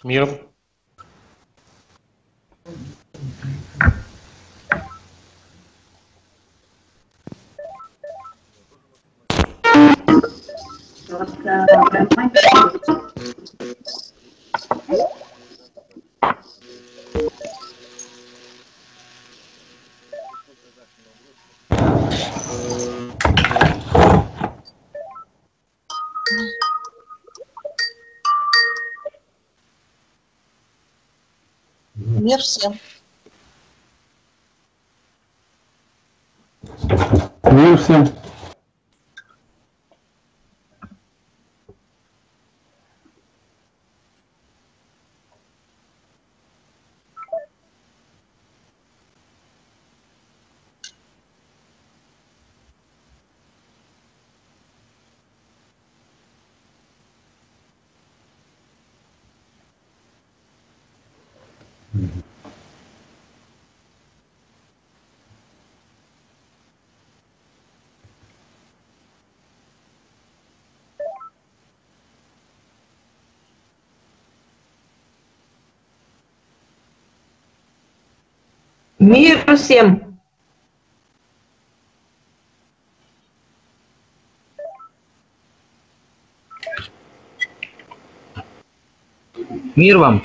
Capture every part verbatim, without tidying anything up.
Мир. Мир всем. Мир всем. Мир всем! Мир вам!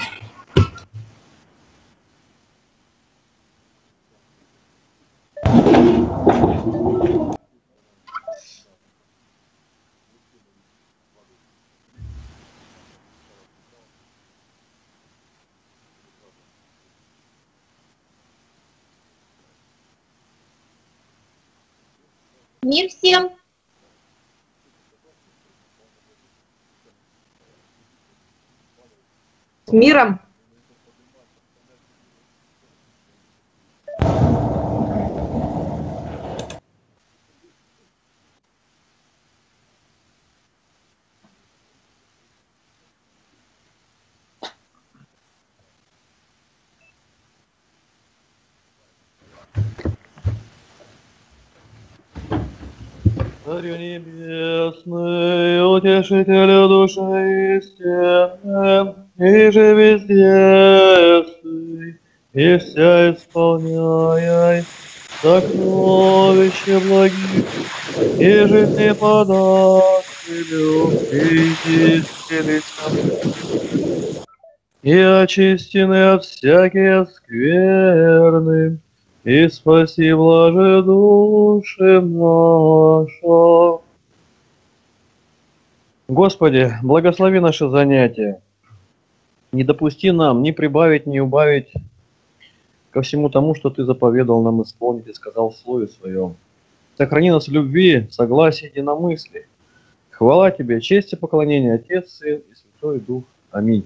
Мир всем. С миром! Царю небесный, утешителю души истинной, и же везде сы, и вся исполняй сокровища благих, и жизни подателю, и истинится, и очистены от всякие скверны, и спаси, блаже, души наша. Господи, благослови наше занятие. Не допусти нам ни прибавить, ни убавить ко всему тому, что Ты заповедал нам исполнить и сказал в Слове Своем. Сохрани нас в любви, согласии, единомыслии. Хвала Тебе, честь и поклонение, Отец, Сын и Святой Дух. Аминь.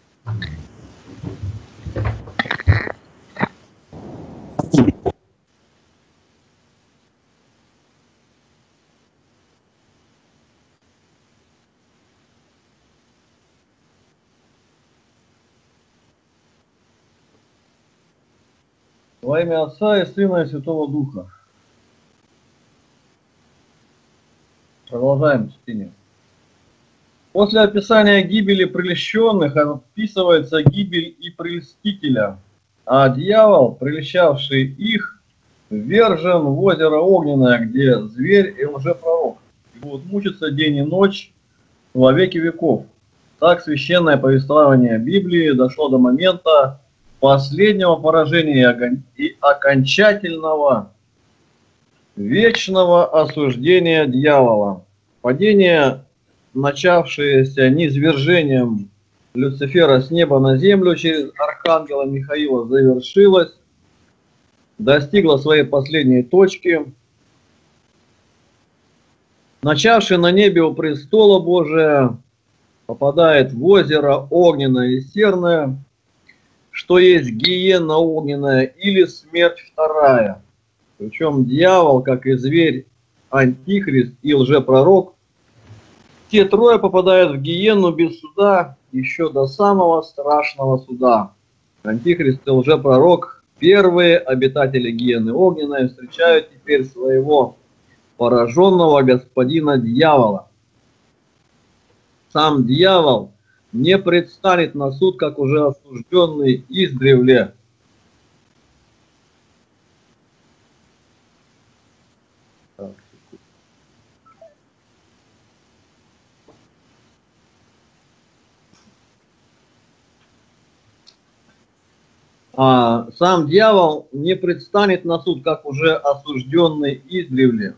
Во имя Отца и Сына и Святого Духа. Продолжаем чтение. После описания гибели прельщенных описывается гибель и прельстителя, а дьявол, прельщавший их, ввержен в озеро огненное, где зверь и лжепророк, и будут мучиться день и ночь во веки веков. Так священное повествование Библии дошло до момента последнего поражения и окончательного вечного осуждения дьявола. Падение, начавшееся низвержением Люцифера с неба на землю через архангела Михаила, завершилось, достигло своей последней точки. Начавший на небе у престола Божия попадает в озеро огненное и серное, что есть гиена огненная или смерть вторая. Причем дьявол, как и зверь, антихрист и лжепророк, те трое попадают в гиену без суда еще до самого страшного суда. Антихрист и лжепророк, первые обитатели гиены огненной, встречают теперь своего пораженного господина дьявола. Сам дьявол не предстанет на суд, как уже осужденный издревле. Так. А сам дьявол не предстанет на суд, как уже осужденный издревле,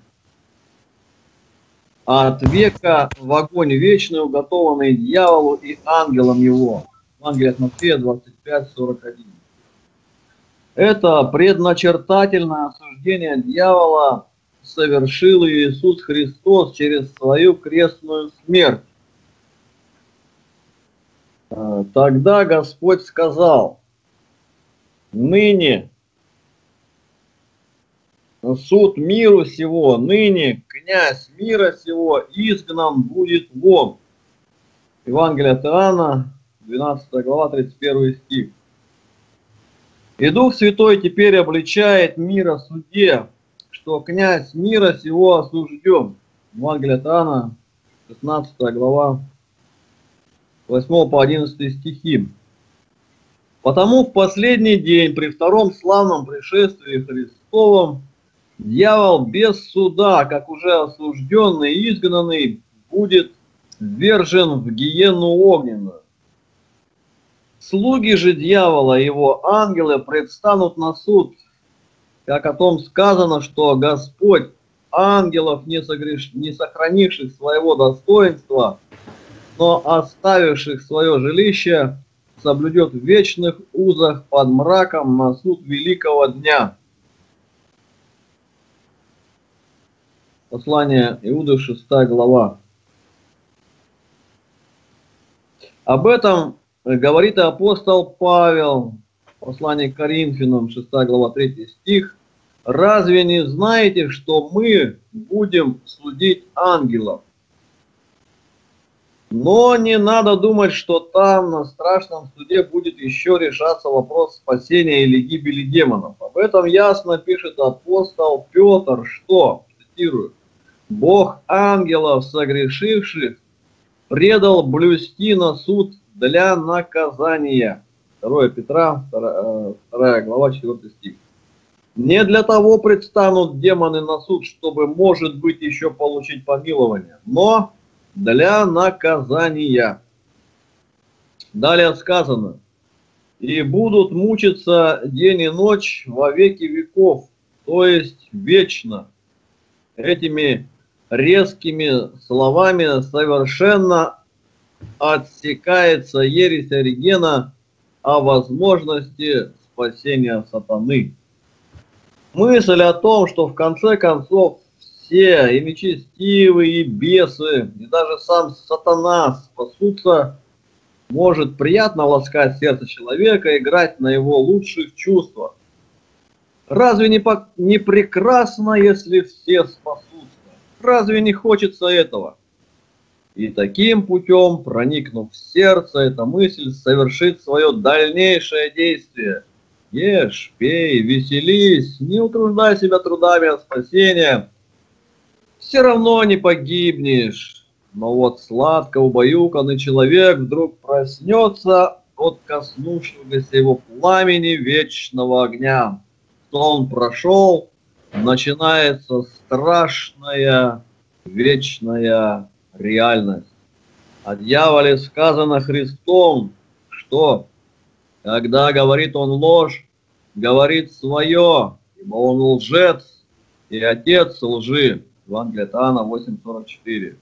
а от века в огонь вечный, уготованный дьяволу и ангелам его. Евангелие от Матфея двадцать пять сорок один. Это предначертательное осуждение дьявола совершил Иисус Христос через свою крестную смерть. Тогда Господь сказал: ныне суд миру сего, ныне князь мира сего изгнан будет вон. Евангелие от Иоанна, двенадцатая глава, тридцать первый стих. И Дух Святой теперь обличает мир о суде, что князь мира сего осужден. Евангелие от Иоанна, шестнадцатая глава, восьмой по одиннадцатый стихи. Потому в последний день, при втором славном пришествии Христовом, дьявол без суда, как уже осужденный и изгнанный, будет ввержен в гиенну огненную. Слуги же дьявола и его ангелы предстанут на суд, как о том сказано, что Господь ангелов, не, согреш... не сохранивших своего достоинства, но оставивших свое жилище, соблюдет в вечных узах под мраком на суд великого дня. Послание Иуды, шестая глава. Об этом говорит и апостол Павел, послание к Коринфянам, шестая глава, третий стих. Разве не знаете, что мы будем судить ангелов? Но не надо думать, что там на страшном суде будет еще решаться вопрос спасения или гибели демонов. Об этом ясно пишет апостол Петр, что, цитирую, Бог ангелов согрешивших предал блюсти на суд для наказания. второе Петра, вторая глава, четвёртый стих. Не для того предстанут демоны на суд, чтобы, может быть, еще получить помилование, но для наказания. Далее сказано: и будут мучиться день и ночь во веки веков, то есть вечно. Этими резкими словами совершенно отсекается ересь Оригена о возможности спасения сатаны. Мысль о том, что в конце концов все, и нечестивые, и бесы, и даже сам сатана спасутся, может приятно ласкать сердце человека, играть на его лучших чувствах. Разве не, по... не прекрасно, если все спасутся? Разве не хочется этого? И таким путем, проникнув в сердце, эта мысль совершит свое дальнейшее действие. Ешь, пей, веселись, не утруждай себя трудами от спасения. Все равно не погибнешь. Но вот сладко убаюканный человек вдруг проснется от коснувшегося его пламени вечного огня. Что он прошел, начинается страшная вечная реальность. О дьяволе сказано Христом, что, когда говорит он ложь, говорит свое, ибо он лжец и отец лжи. Евангелие от Иоанна восемь сорок четыре.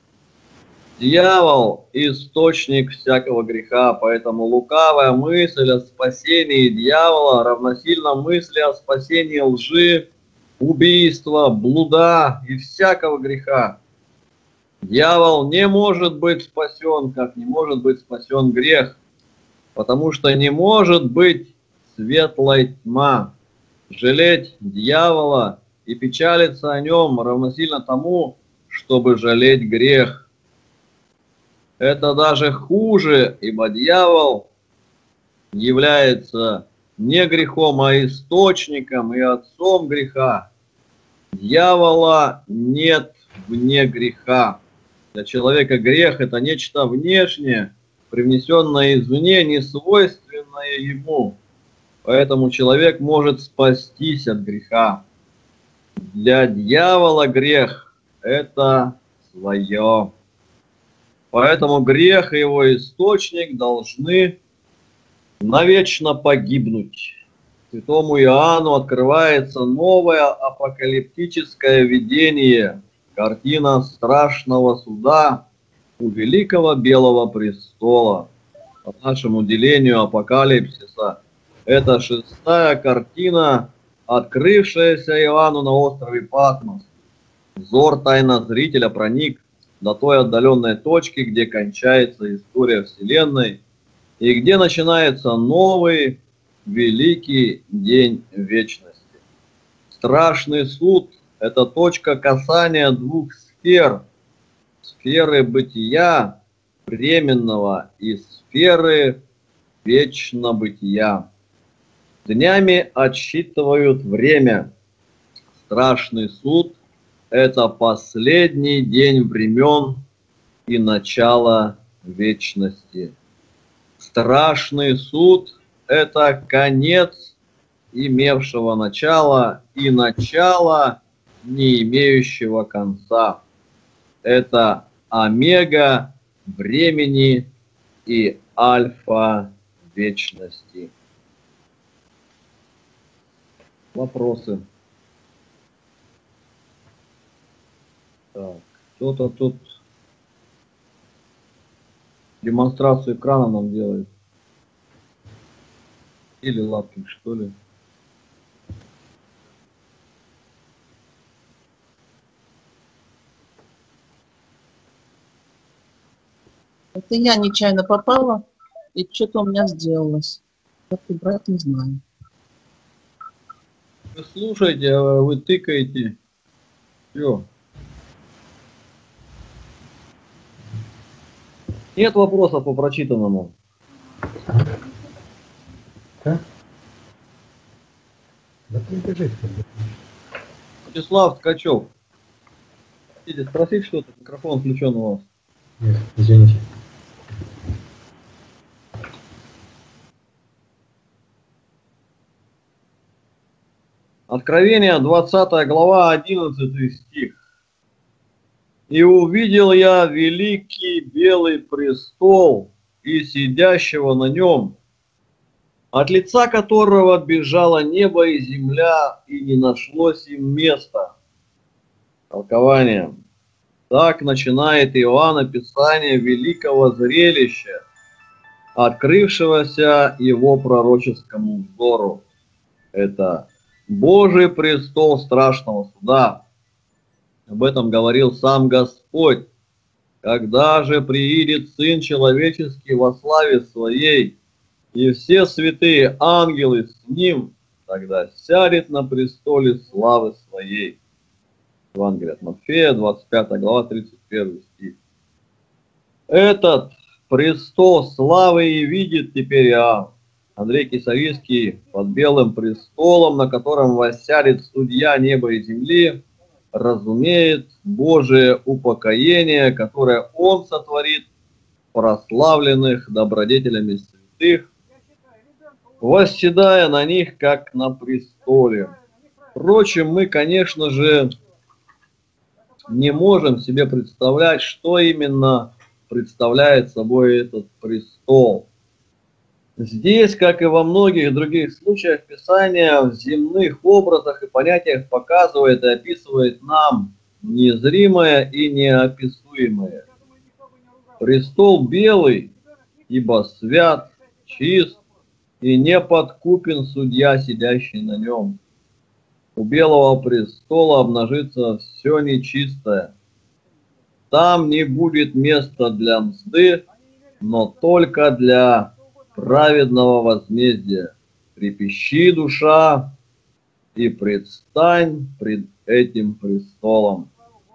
Дьявол – источник всякого греха, поэтому лукавая мысль о спасении дьявола равносильно мысли о спасении лжи, убийства, блуда и всякого греха. Дьявол не может быть спасен, как не может быть спасен грех, потому что не может быть светлая тьма. Жалеть дьявола и печалиться о нем равносильно тому, чтобы жалеть грех. Это даже хуже, ибо дьявол является не грехом, а источником и отцом греха. Дьявола нет вне греха. Для человека грех – это нечто внешнее, привнесенное извне, не свойственное ему. Поэтому человек может спастись от греха. Для дьявола грех – это свое. Поэтому грех и его источник должны навечно погибнуть. Святому Иоанну открывается новое апокалиптическое видение, картина страшного суда у великого белого престола. По нашему делению апокалипсиса это шестая картина, открывшаяся Иоанну на острове Патмос. Взор тайнозрителя проник до той отдаленной точки, где кончается история Вселенной и где начинается новый великий день вечности. Страшный суд – это точка касания двух сфер. Сферы бытия временного и сферы вечнобытия. Днями отсчитывают время. Страшный суд – это последний день времен и начало вечности. Страшный суд – это конец имевшего начало и начало, не имеющего конца. Это омега времени и альфа вечности. Вопросы? Так, кто-то тут демонстрацию экрана нам делает. Или Лапкин, что ли? Это я нечаянно попала, и что-то у меня сделалось. Как убрать, не знаю. Вы слушаете, а вы тыкаете. Все. Нет вопросов по прочитанному. Да? Да прибежит. Вячеслав Ткачев. Хотите спросить что-то? Микрофон включен у вас. Нет, извините. Откровение, двадцатая глава, одиннадцатый стих. «И увидел я великий белый престол и сидящего на нем, от лица которого бежало небо и земля, и не нашлось им места». Толкование. Так начинает Иоанн описание великого зрелища, открывшегося его пророческому взору. Это Божий престол страшного суда. Об этом говорил сам Господь. Когда же приидет Сын Человеческий во славе Своей, и все святые ангелы с Ним, тогда сядет на престоле славы Своей. Евангелие от Матфея, двадцать пятая глава, тридцать первый стих. Этот престол славы и видит теперь Иоанн. Андрей Кисарийский под белым престолом, на котором воссядет судья неба и земли, разумеет Божие упокоение, которое Он сотворит прославленных добродетелями святых, восседая на них, как на престоле. Впрочем, мы, конечно же, не можем себе представлять, что именно представляет собой этот престол. Здесь, как и во многих других случаях, Писание в земных образах и понятиях показывает и описывает нам незримое и неописуемое. Престол белый, ибо свят, чист и неподкупен судья, сидящий на нем. У белого престола обнажится все нечистое. Там не будет места для мзды, но только для праведного возмездия. Трепещи, душа, и предстань пред этим престолом.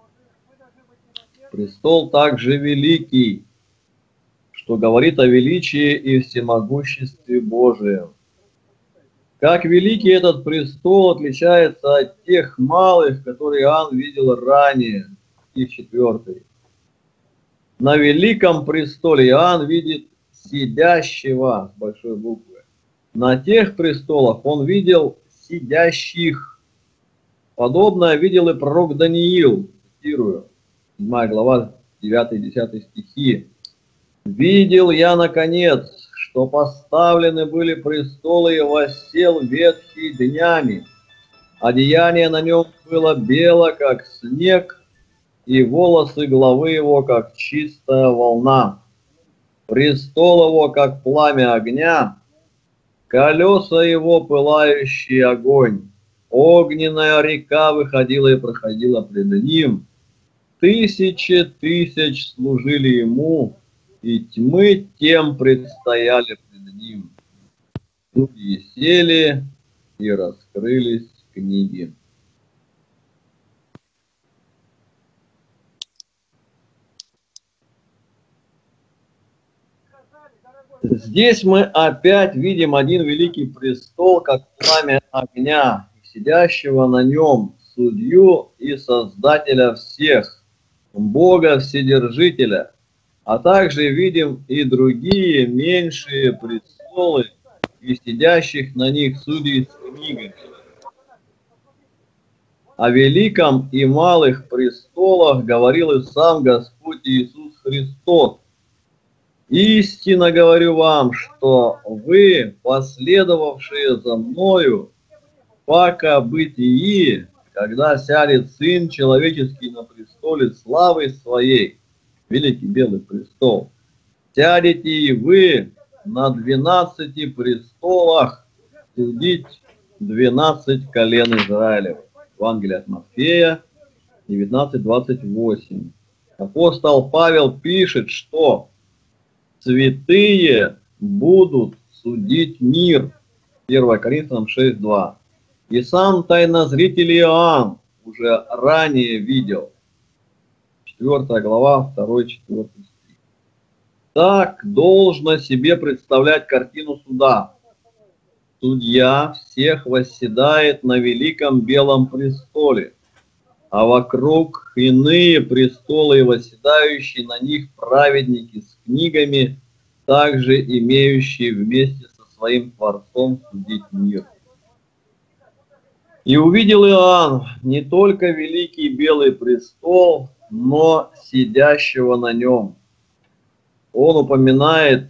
Престол также великий, что говорит о величии и всемогуществе Божием. Как великий этот престол отличается от тех малых, которые Иоанн видел ранее, стих четвёртый. На великом престоле Иоанн видит сидящего, с большой буквы, на тех престолах он видел сидящих. Подобное видел и пророк Даниил, цитирую, седьмая глава, девятый-десятый стихи. «Видел я, наконец, что поставлены были престолы, и воссел ветхий днями. Одеяние на нем было бело, как снег, и волосы головы его, как чистая волна. Престол его, как пламя огня, колеса его, пылающий огонь. Огненная река выходила и проходила пред ним. Тысячи тысяч служили ему, и тьмы тем предстояли пред ним. Судьи сели, и раскрылись книги». Здесь мы опять видим один великий престол, как пламя огня, сидящего на нем судью и создателя всех, Бога Вседержителя, а также видим и другие меньшие престолы и сидящих на них судей с книгами. О великом и малых престолах говорил и сам Господь Иисус Христос. «Истинно говорю вам, что вы, последовавшие за мною, пока бытии, когда сядет Сын Человеческий на престоле славы Своей, великий белый престол, сядете и вы на двенадцати престолах судить двенадцать колен Израилев». Евангелие от Матфея девятнадцать двадцать восемь. Апостол Павел пишет, что святые будут судить мир. первое Коринфянам шесть два. И сам тайнозритель Иоанн уже ранее видел. четвёртая глава, второй-четвёртый стих. Так должно себе представлять картину суда. Судья всех восседает на великом белом престоле, а вокруг иные престолы и восседающие на них праведники с книгами, также имеющие вместе со своим Творцом судить мир. И увидел Иоанн не только великий белый престол, но сидящего на нем. Он упоминает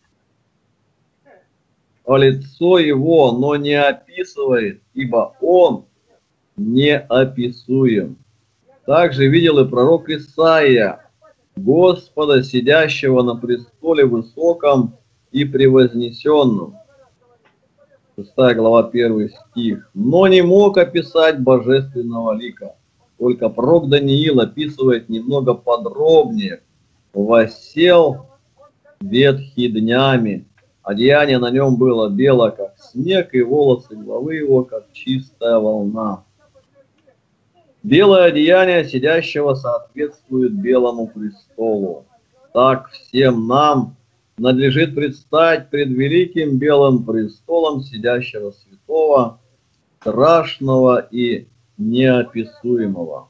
о лицо его, но не описывает, ибо он неописуем. Также видел и пророк Исаия, Господа, сидящего на престоле высоком и превознесенном. шестая глава, первый стих. Но не мог описать божественного лика. Только пророк Даниил описывает немного подробнее. «Воссел ветхий днями, одеяние на нем было бело, как снег, и волосы головы его, как чистая волна». Белое одеяние сидящего соответствует белому престолу. Так всем нам надлежит предстать пред великим белым престолом сидящего святого, страшного и неописуемого.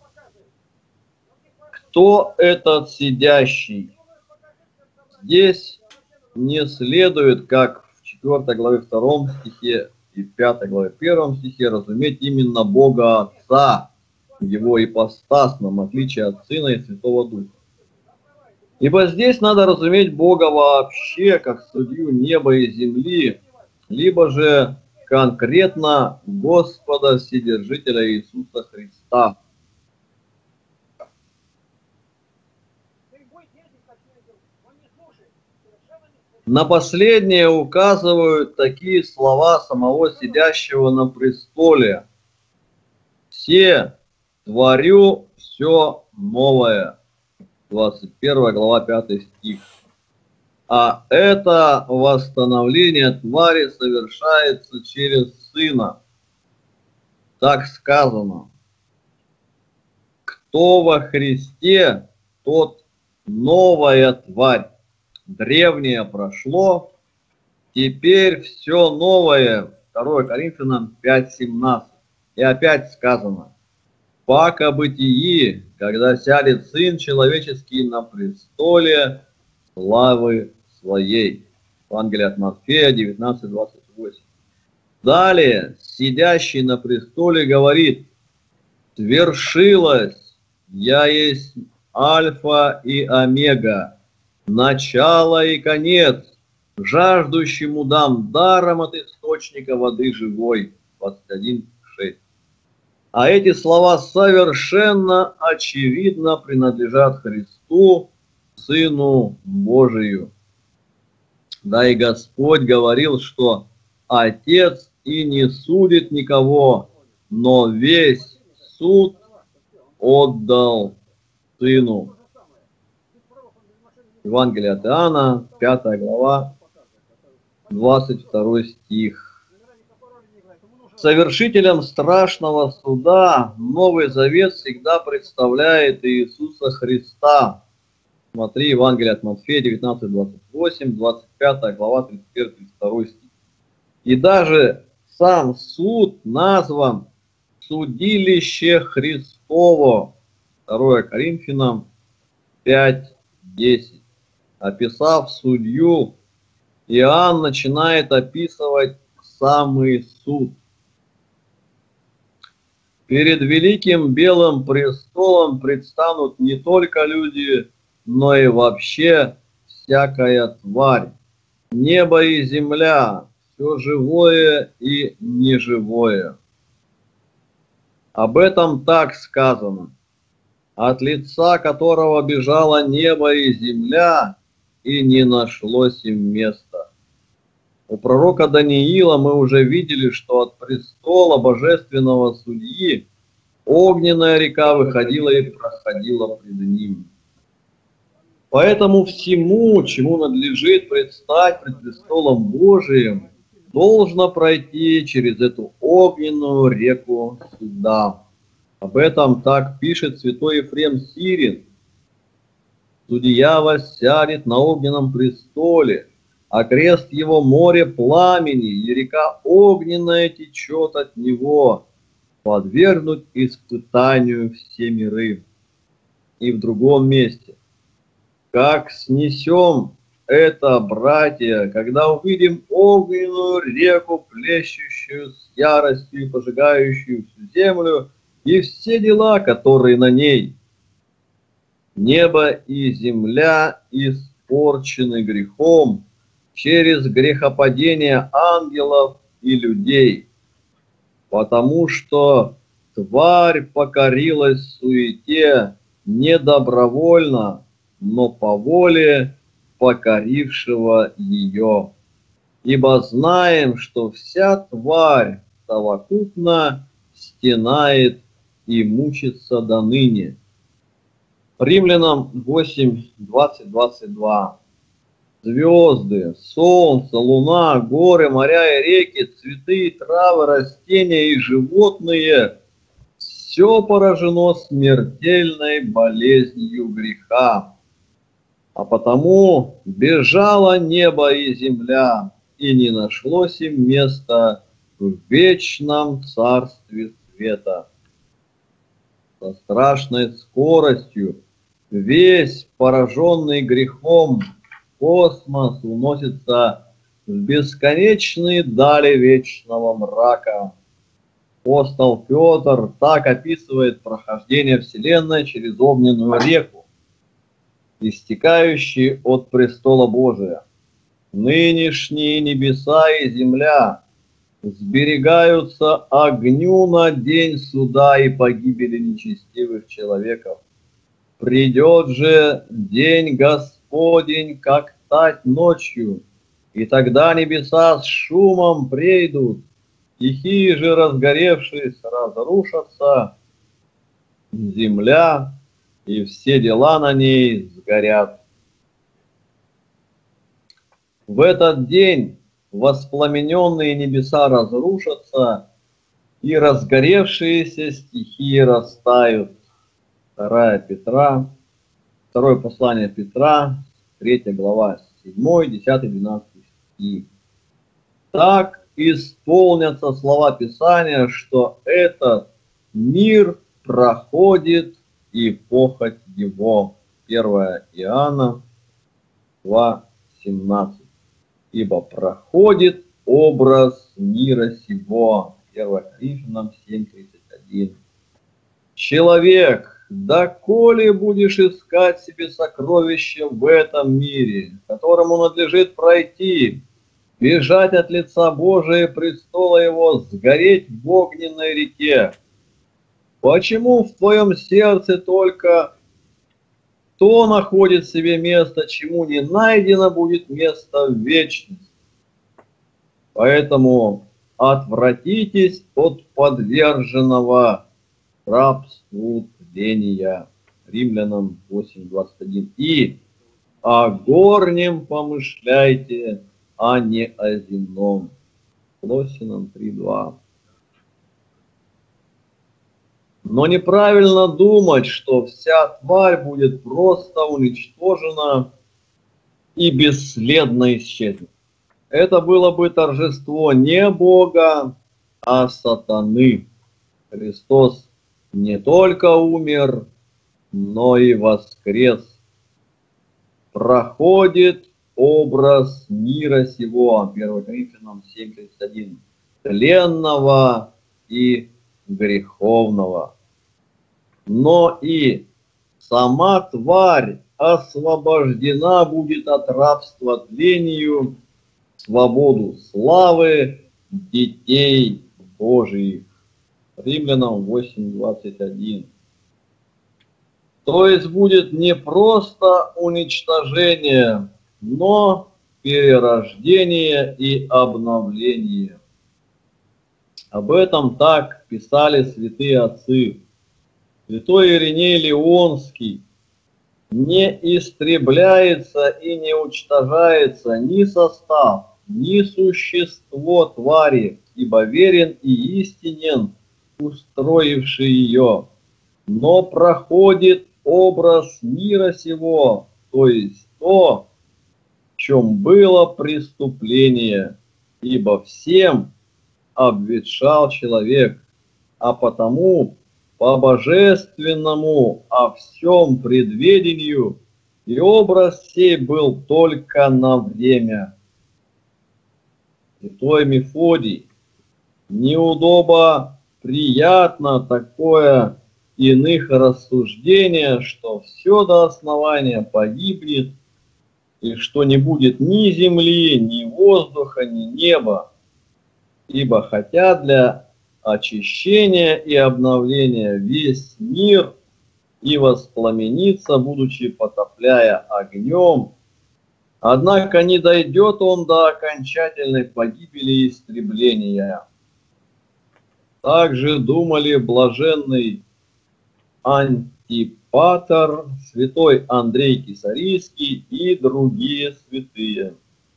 Кто этот сидящий? Здесь не следует, как в четвёртой главе втором стихе и в пятой главе первом стихе, разуметь именно Бога Отца, его ипостасном, в отличие от Сына и Святого Духа. Ибо здесь надо разуметь Бога вообще, как судью неба и земли, либо же конкретно Господа Вседержителя Иисуса Христа. На последнее указывают такие слова самого сидящего на престоле. «Все творю все новое». двадцать первая глава, пятый стих. А это восстановление твари совершается через Сына. Так сказано: кто во Христе, тот новая тварь. Древнее прошло, теперь все новое. второе Коринфянам пять семнадцать. И опять сказано: пака бытии, когда сядет Сын Человеческий на престоле славы Своей. Евангелие от Матфея девятнадцать двадцать восемь. Далее, сидящий на престоле говорит: «Свершилось, я есть Альфа и Омега, начало и конец, жаждущему дам даром от источника воды живой». двадцать один шесть. А эти слова совершенно очевидно принадлежат Христу, Сыну Божию. Да и Господь говорил, что Отец и не судит никого, но весь суд отдал Сыну. Евангелие от Иоанна, пятая глава, двадцать второй стих. Совершителем страшного суда Новый Завет всегда представляет Иисуса Христа. Смотри, Евангелие от Матфея девятнадцать двадцать восемь, двадцать пятая глава, тридцать первый тридцать второй стих. И даже сам суд назван «Судилище Христово». второе Коринфянам пять десять. Описав судью, Иоанн начинает описывать самый суд. Перед великим белым престолом предстанут не только люди, но и вообще всякая тварь, небо и земля, все живое и неживое. Об этом так сказано: от лица которого бежало небо и земля, и не нашлось им места. У пророка Даниила мы уже видели, что от престола божественного судьи огненная река выходила и проходила пред ним. Поэтому всему, чему надлежит предстать пред престолом Божиим, должно пройти через эту огненную реку суда. Об этом так пишет святой Ефрем Сирин: «Судья воссядет на огненном престоле, а крест его море пламени, и река огненная течет от него, подвергнуть испытанию все миры». И в другом месте: «Как снесем это, братья, когда увидим огненную реку, плещущую с яростью и пожигающую всю землю, и все дела, которые на ней. Небо и земля испорчены грехом через грехопадение ангелов и людей, потому что тварь покорилась суете не добровольно, но по воле покорившего ее. Ибо знаем, что вся тварь совокупно стенает и мучится до ныне». Римлянам восемь двадцать двадцать два. Звезды, солнце, луна, горы, моря и реки, цветы, травы, растения и животные — все поражено смертельной болезнью греха. А потому бежало небо и земля, и не нашлось им места в вечном царстве света. Со страшной скоростью весь пораженный грехом космос уносится в бесконечные дали вечного мрака. Апостол Петр так описывает прохождение Вселенной через огненную реку, истекающую от престола Божия. «Нынешние небеса и земля сберегаются огню на день суда и погибели нечестивых человеков. Придет же день Господень, как тать ночью, и тогда небеса с шумом прейдут, стихии же, разгоревшись, разрушатся, земля и все дела на ней сгорят. В этот день воспламененные небеса разрушатся, и разгоревшиеся стихии растают». Второе Петра, второе послание Петра, третья глава, седьмой, десятый, двенадцатый стих. Так исполнятся слова Писания, что этот мир проходит и похоть его. первое Иоанна два семнадцать. ибо проходит образ мира сего. первое Коринфянам семь тридцать один. Человек, доколе будешь искать себе сокровища в этом мире, которому надлежит пройти, бежать от лица Божия и престола его, сгореть в огненной реке? Почему в твоем сердце только то находит себе место, чему не найдено будет место в вечности? Поэтому отвратитесь от подверженного рабству тления. Римлянам восемь двадцать один. И о горнем помышляйте, а не о земном. Колоссянам три два. Но неправильно думать, что вся тварь будет просто уничтожена и бесследно исчезнет. Это было бы торжество не Бога, а сатаны. Христос не только умер, но и воскрес. Проходит образ мира сего, первое Коринфянам семь тридцать один, тленного и греховного. Но и сама тварь освобождена будет от рабства тлению, свободу славы детей Божиих. Римлянам восемь двадцать один. То есть будет не просто уничтожение, но перерождение и обновление. Об этом так писали святые отцы. Святой Ириней Леонский: не истребляется и не уничтожается ни состав, ни существо твари, ибо верен и истинен устроивший ее, но проходит образ мира сего, то есть то, в чем было преступление, ибо всем обветшал человек, а потому по божественному о всем предведению и образ сей был только на время. Святой Мефодий: неудобо приятно такое иных рассуждение, что все до основания погибнет, и что не будет ни земли, ни воздуха, ни неба. Ибо хотя для очищения и обновления весь мир и воспламенится, будучи потопляя огнем, однако не дойдет он до окончательной погибели и истребления. Также думали блаженный Антипатр, святой Андрей Кесарийский и другие святые.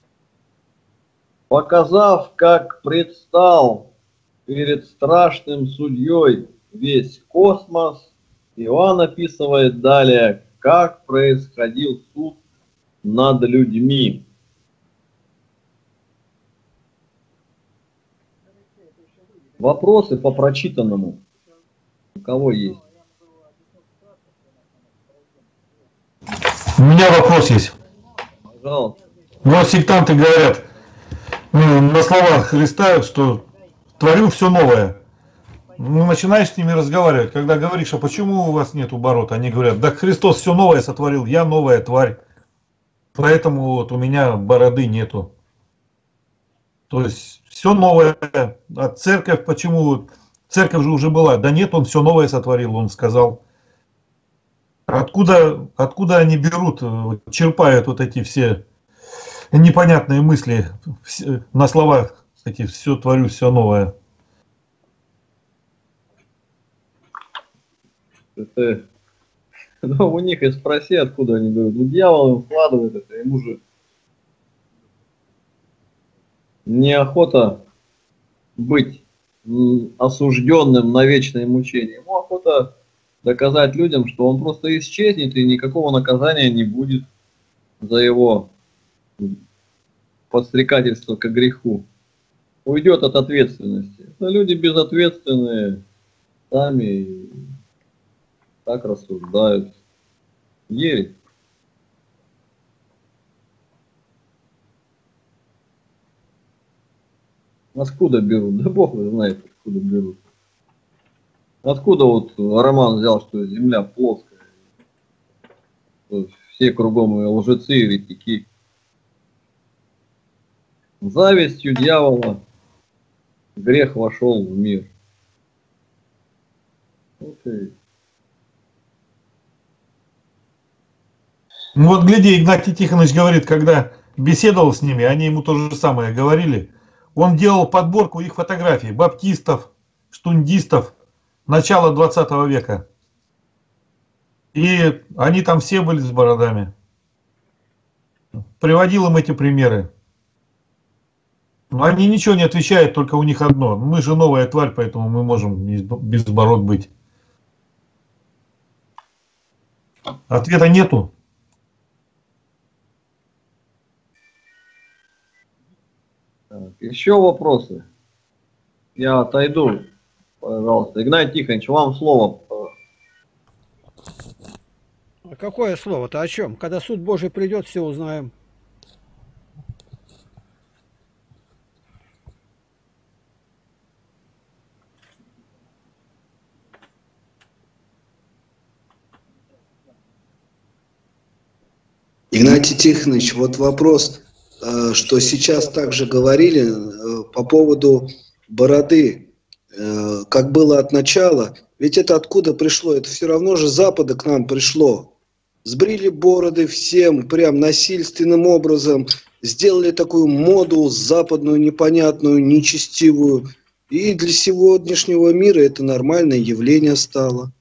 Показав, как предстал перед страшным судьей весь космос, Иоанн описывает далее, как происходил суд над людьми. Вопросы по прочитанному? У кого есть? У меня вопрос есть. Пожалуйста. Вот сектанты говорят, ну, на словах Христа, что творю все новое. Ну, начинаешь с ними разговаривать, когда говоришь, а почему у вас нет оборота? Они говорят, да Христос все новое сотворил, я новая тварь. Поэтому вот у меня бороды нету. То есть все новое. А церковь, почему? Церковь же уже была. Да нет, он все новое сотворил, он сказал. Откуда, откуда они берут, черпают вот эти все непонятные мысли на словах, эти все творю, все новое. Это, ну, у них и спроси, откуда они берут. Ну, дьявол им вкладывает это, ему же неохота быть осужденным на вечное мучение. Ему охота доказать людям, что он просто исчезнет и никакого наказания не будет за его подстрекательство к греху. Уйдет от ответственности. Это люди безответственные, сами так рассуждают. Ересь. Откуда берут? Да бог его знает, откуда берут. Откуда вот Роман взял, что земля плоская? Все кругом лжецы и еретики. Завистью дьявола грех вошел в мир. Okay. Ну вот гляди, Игнатий Тихонович говорит, когда беседовал с ними, они ему то же самое говорили. Он делал подборку их фотографий, баптистов, штундистов, начала двадцатого века. И они там все были с бородами. Приводил им эти примеры. Но они ничего не отвечают, только у них одно. Мы же новая тварь, поэтому мы можем без бород быть. Ответа нету. Так, еще вопросы? Я отойду, пожалуйста. Игнатий Тихонович, вам слово. А какое слово-то? О чем? Когда суд Божий придет, все узнаем. Игнатий Тихонович, вот вопрос, что сейчас также говорили по поводу бороды, как было от начала. Ведь это откуда пришло? Это все равно же с Запада к нам пришло. Сбрили бороды всем, прям насильственным образом, сделали такую моду западную, непонятную, нечестивую. И для сегодняшнего мира это нормальное явление стало.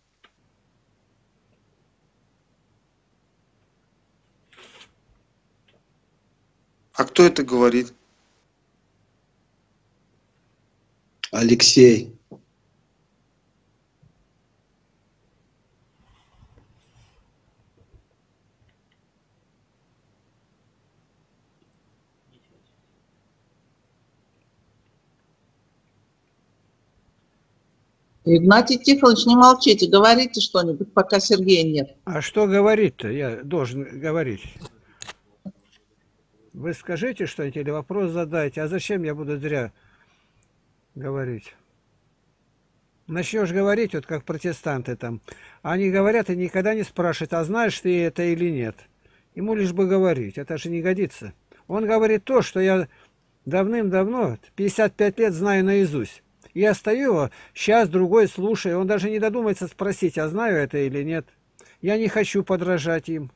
А кто это говорит? Алексей. Игнатий Тихонович, не молчите, говорите что-нибудь, пока Сергея нет. А что говорить-то? Я должен говорить. Вы скажите что-нибудь или вопрос задайте. А зачем я буду зря говорить? Начнешь говорить, вот как протестанты там. Они говорят и никогда не спрашивают, а знаешь ты это или нет. Ему лишь бы говорить. Это же не годится. Он говорит то, что я давным-давно, пятьдесят пять лет знаю наизусть. Я стою его, сейчас другой слушаю. Он даже не додумается спросить, а знаю это или нет. Я не хочу подражать им.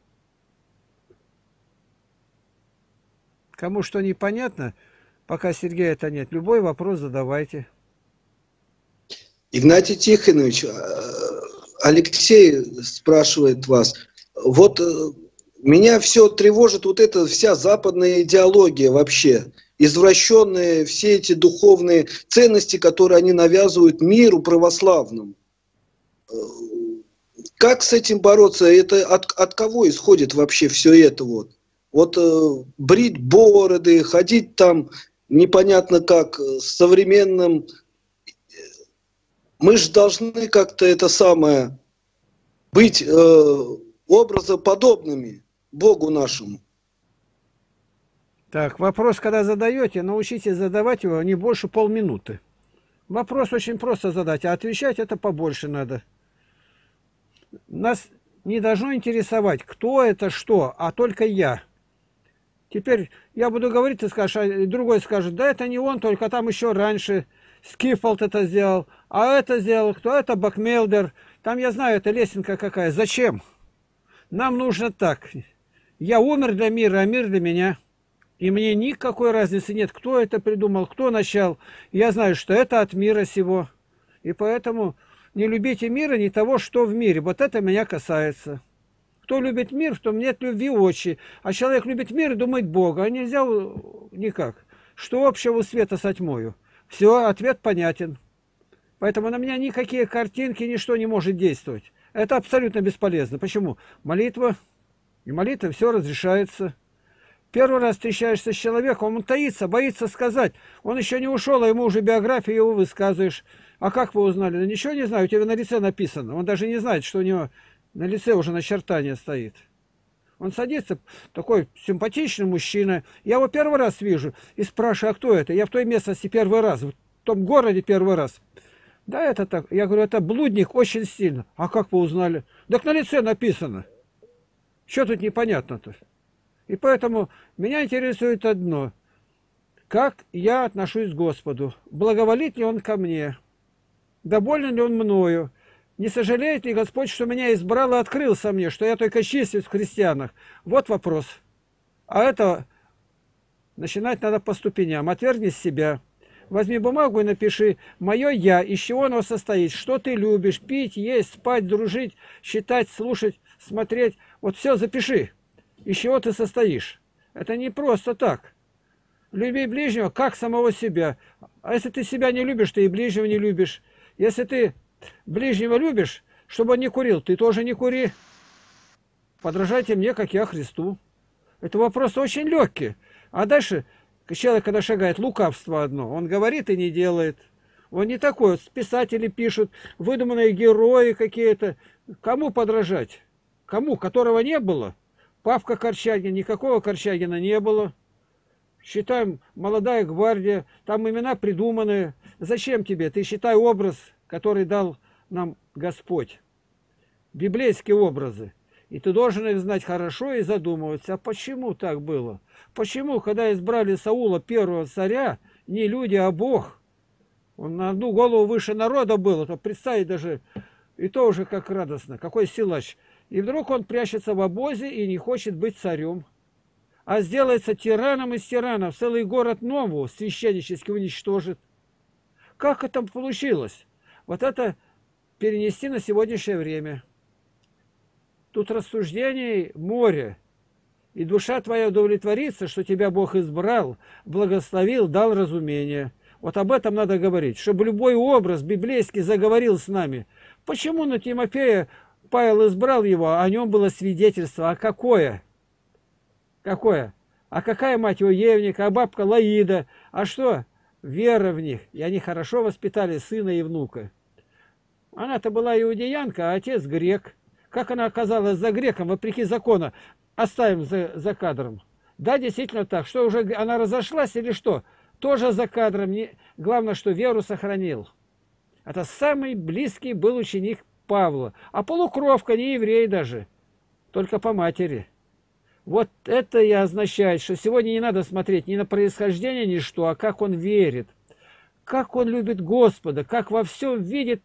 Кому что непонятно, пока Сергея это нет, любой вопрос задавайте. Игнатий Тихонович, Алексей спрашивает вас. Вот меня все тревожит вот эта вся западная идеология вообще. Извращенные все эти духовные ценности, которые они навязывают миру православному. Как с этим бороться? Это от, от кого исходит вообще все это вот? Вот э, брить бороды, ходить там непонятно как, с современным. Мы же должны как-то это самое быть э, образоподобными Богу нашему. Так, вопрос, когда задаете, научитесь задавать его не больше полминуты. Вопрос очень просто задать, а отвечать это побольше надо. Нас не должно интересовать, кто это что, а только я. Теперь я буду говорить, ты скажешь, а другой скажет, да это не он, только там еще раньше Скифолд это сделал, а это сделал, кто это Бакмелдер. Там я знаю, это лесенка какая. Зачем? Нам нужно так. Я умер для мира, а мир для меня. И мне никакой разницы нет, кто это придумал, кто начал. Я знаю, что это от мира сего. И поэтому не любите мира, не того, что в мире. Вот это меня касается. Кто любит мир, в том нет любви очи. А человек любит мир и думает Бога. А нельзя никак. Что общего у света со тьмою? Все, ответ понятен. Поэтому на меня никакие картинки, ничто не может действовать. Это абсолютно бесполезно. Почему? Молитва. И молитва все разрешается. Первый раз встречаешься с человеком, он таится, боится сказать. Он еще не ушел, а ему уже биографию его высказываешь. А как вы узнали? Да ничего не знаю, у тебя на лице написано. Он даже не знает, что у него на лице уже начертание стоит. Он садится, такой симпатичный мужчина. Я его первый раз вижу и спрашиваю, а кто это? Я в той местности первый раз, в том городе первый раз. Да, это так. Я говорю, это блудник очень сильно. А как вы узнали? Так на лице написано. Что тут непонятно-то? И поэтому меня интересует одно. Как я отношусь к Господу? Благоволит ли Он ко мне? Доволен ли Он мною? Не сожалеет ли Господь, что меня избрал и открылся мне, что я только числюсь в христианах? Вот вопрос. А это начинать надо по ступеням. Отвергни себя. Возьми бумагу и напиши «Мое я», из чего оно состоит, что ты любишь, пить, есть, спать, дружить, считать, слушать, смотреть. Вот все запиши, из чего ты состоишь. Это не просто так. Люби ближнего, как самого себя. А если ты себя не любишь, ты и ближнего не любишь. Если ты ближнего любишь, чтобы он не курил, ты тоже не кури. Подражайте мне, как я Христу. Это вопрос очень легкий. А дальше человек, когда шагает, лукавство одно. Он говорит и не делает. Он не такой. Писатели пишут, выдуманные герои какие-то. Кому подражать? Кому? Которого не было? Павка Корчагин. Никакого Корчагина не было. Считаем, молодая гвардия. Там имена придуманные. Зачем тебе? Ты считай образ, который дал нам Господь. Библейские образы. И ты должен их знать хорошо и задумываться, а почему так было? Почему, когда избрали Саула, первого царя, не люди, а Бог? Он на одну голову выше народа был, то представить даже, и то уже как радостно, какой силач. И вдруг он прячется в обозе и не хочет быть царем, а сделается тираном из тиранов, целый город Нову священнически уничтожит. Как это получилось? Вот это перенести на сегодняшнее время. Тут рассуждений море, и душа твоя удовлетворится, что тебя Бог избрал, благословил, дал разумение. Вот об этом надо говорить, чтобы любой образ библейский заговорил с нами. Почему на Тимофея Павел избрал его, а о нем было свидетельство? А какое? Какое? А какая мать его Евника, а бабка Лаида? А что? Вера в них. И они хорошо воспитали сына и внука. Она-то была иудеянка, а отец грек. Как она оказалась за греком, вопреки закону, оставим за, за кадром. Да, действительно так. Что, уже она разошлась или что? Тоже за кадром. Не... Главное, что веру сохранил. Это самый близкий был ученик Павла. А полукровка, не еврей даже. Только по матери. Вот это и означает, что сегодня не надо смотреть ни на происхождение, ни что, а как он верит. Как он любит Господа, как во всем видит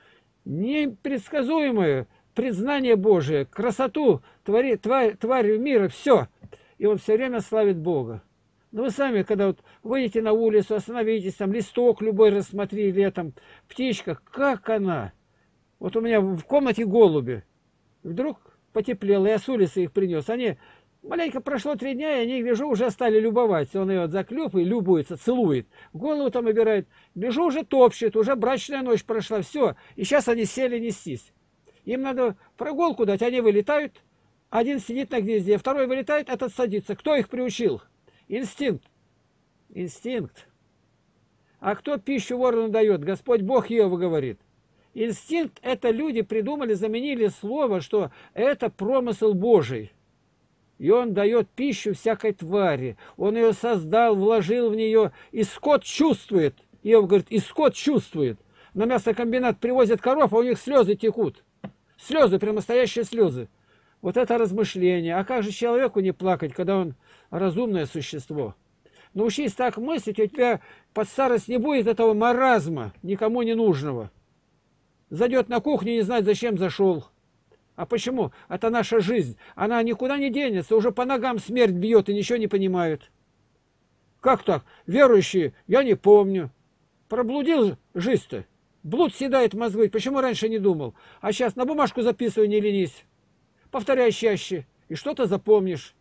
непредсказуемую признание Божие, красоту твари, тварь, тварь мира, все. И он все время славит Бога. Но вы сами, когда вот выйдете на улицу, остановитесь, там листок любой рассмотри летом, птичка, как она. Вот у меня в комнате голуби. Вдруг потеплело, я с улицы их принес. Они, маленько прошло три дня, и они, вижу, уже стали любоваться. Он ее за клюв и любуется, целует. Голову там убирает. Вижу, уже топчет, уже брачная ночь прошла, все. И сейчас они сели нестись. Им надо прогулку дать, они вылетают. Один сидит на гнезде, второй вылетает, этот садится. Кто их приучил? Инстинкт. Инстинкт. А кто пищу ворону дает? Господь Бог Иова говорит. Инстинкт — это люди придумали, заменили слово, что это промысел Божий. И он дает пищу всякой твари. Он ее создал, вложил в нее, и скот чувствует. Иов говорит, и скот чувствует. На мясокомбинат привозят коров, а у них слезы текут. Слезы, прям настоящие слезы. Вот это размышление. А как же человеку не плакать, когда он разумное существо? Научись так мыслить, у тебя под старость не будет этого маразма, никому не нужного. Зайдет на кухню, не знает, зачем зашел. А почему? Это наша жизнь. Она никуда не денется, уже по ногам смерть бьет и ничего не понимают. Как так? Верующие, я не помню. Проблудил жизнь-то. Блуд съедает мозги. Почему раньше не думал? А сейчас на бумажку записывай, не ленись. Повторяй чаще, и что-то запомнишь.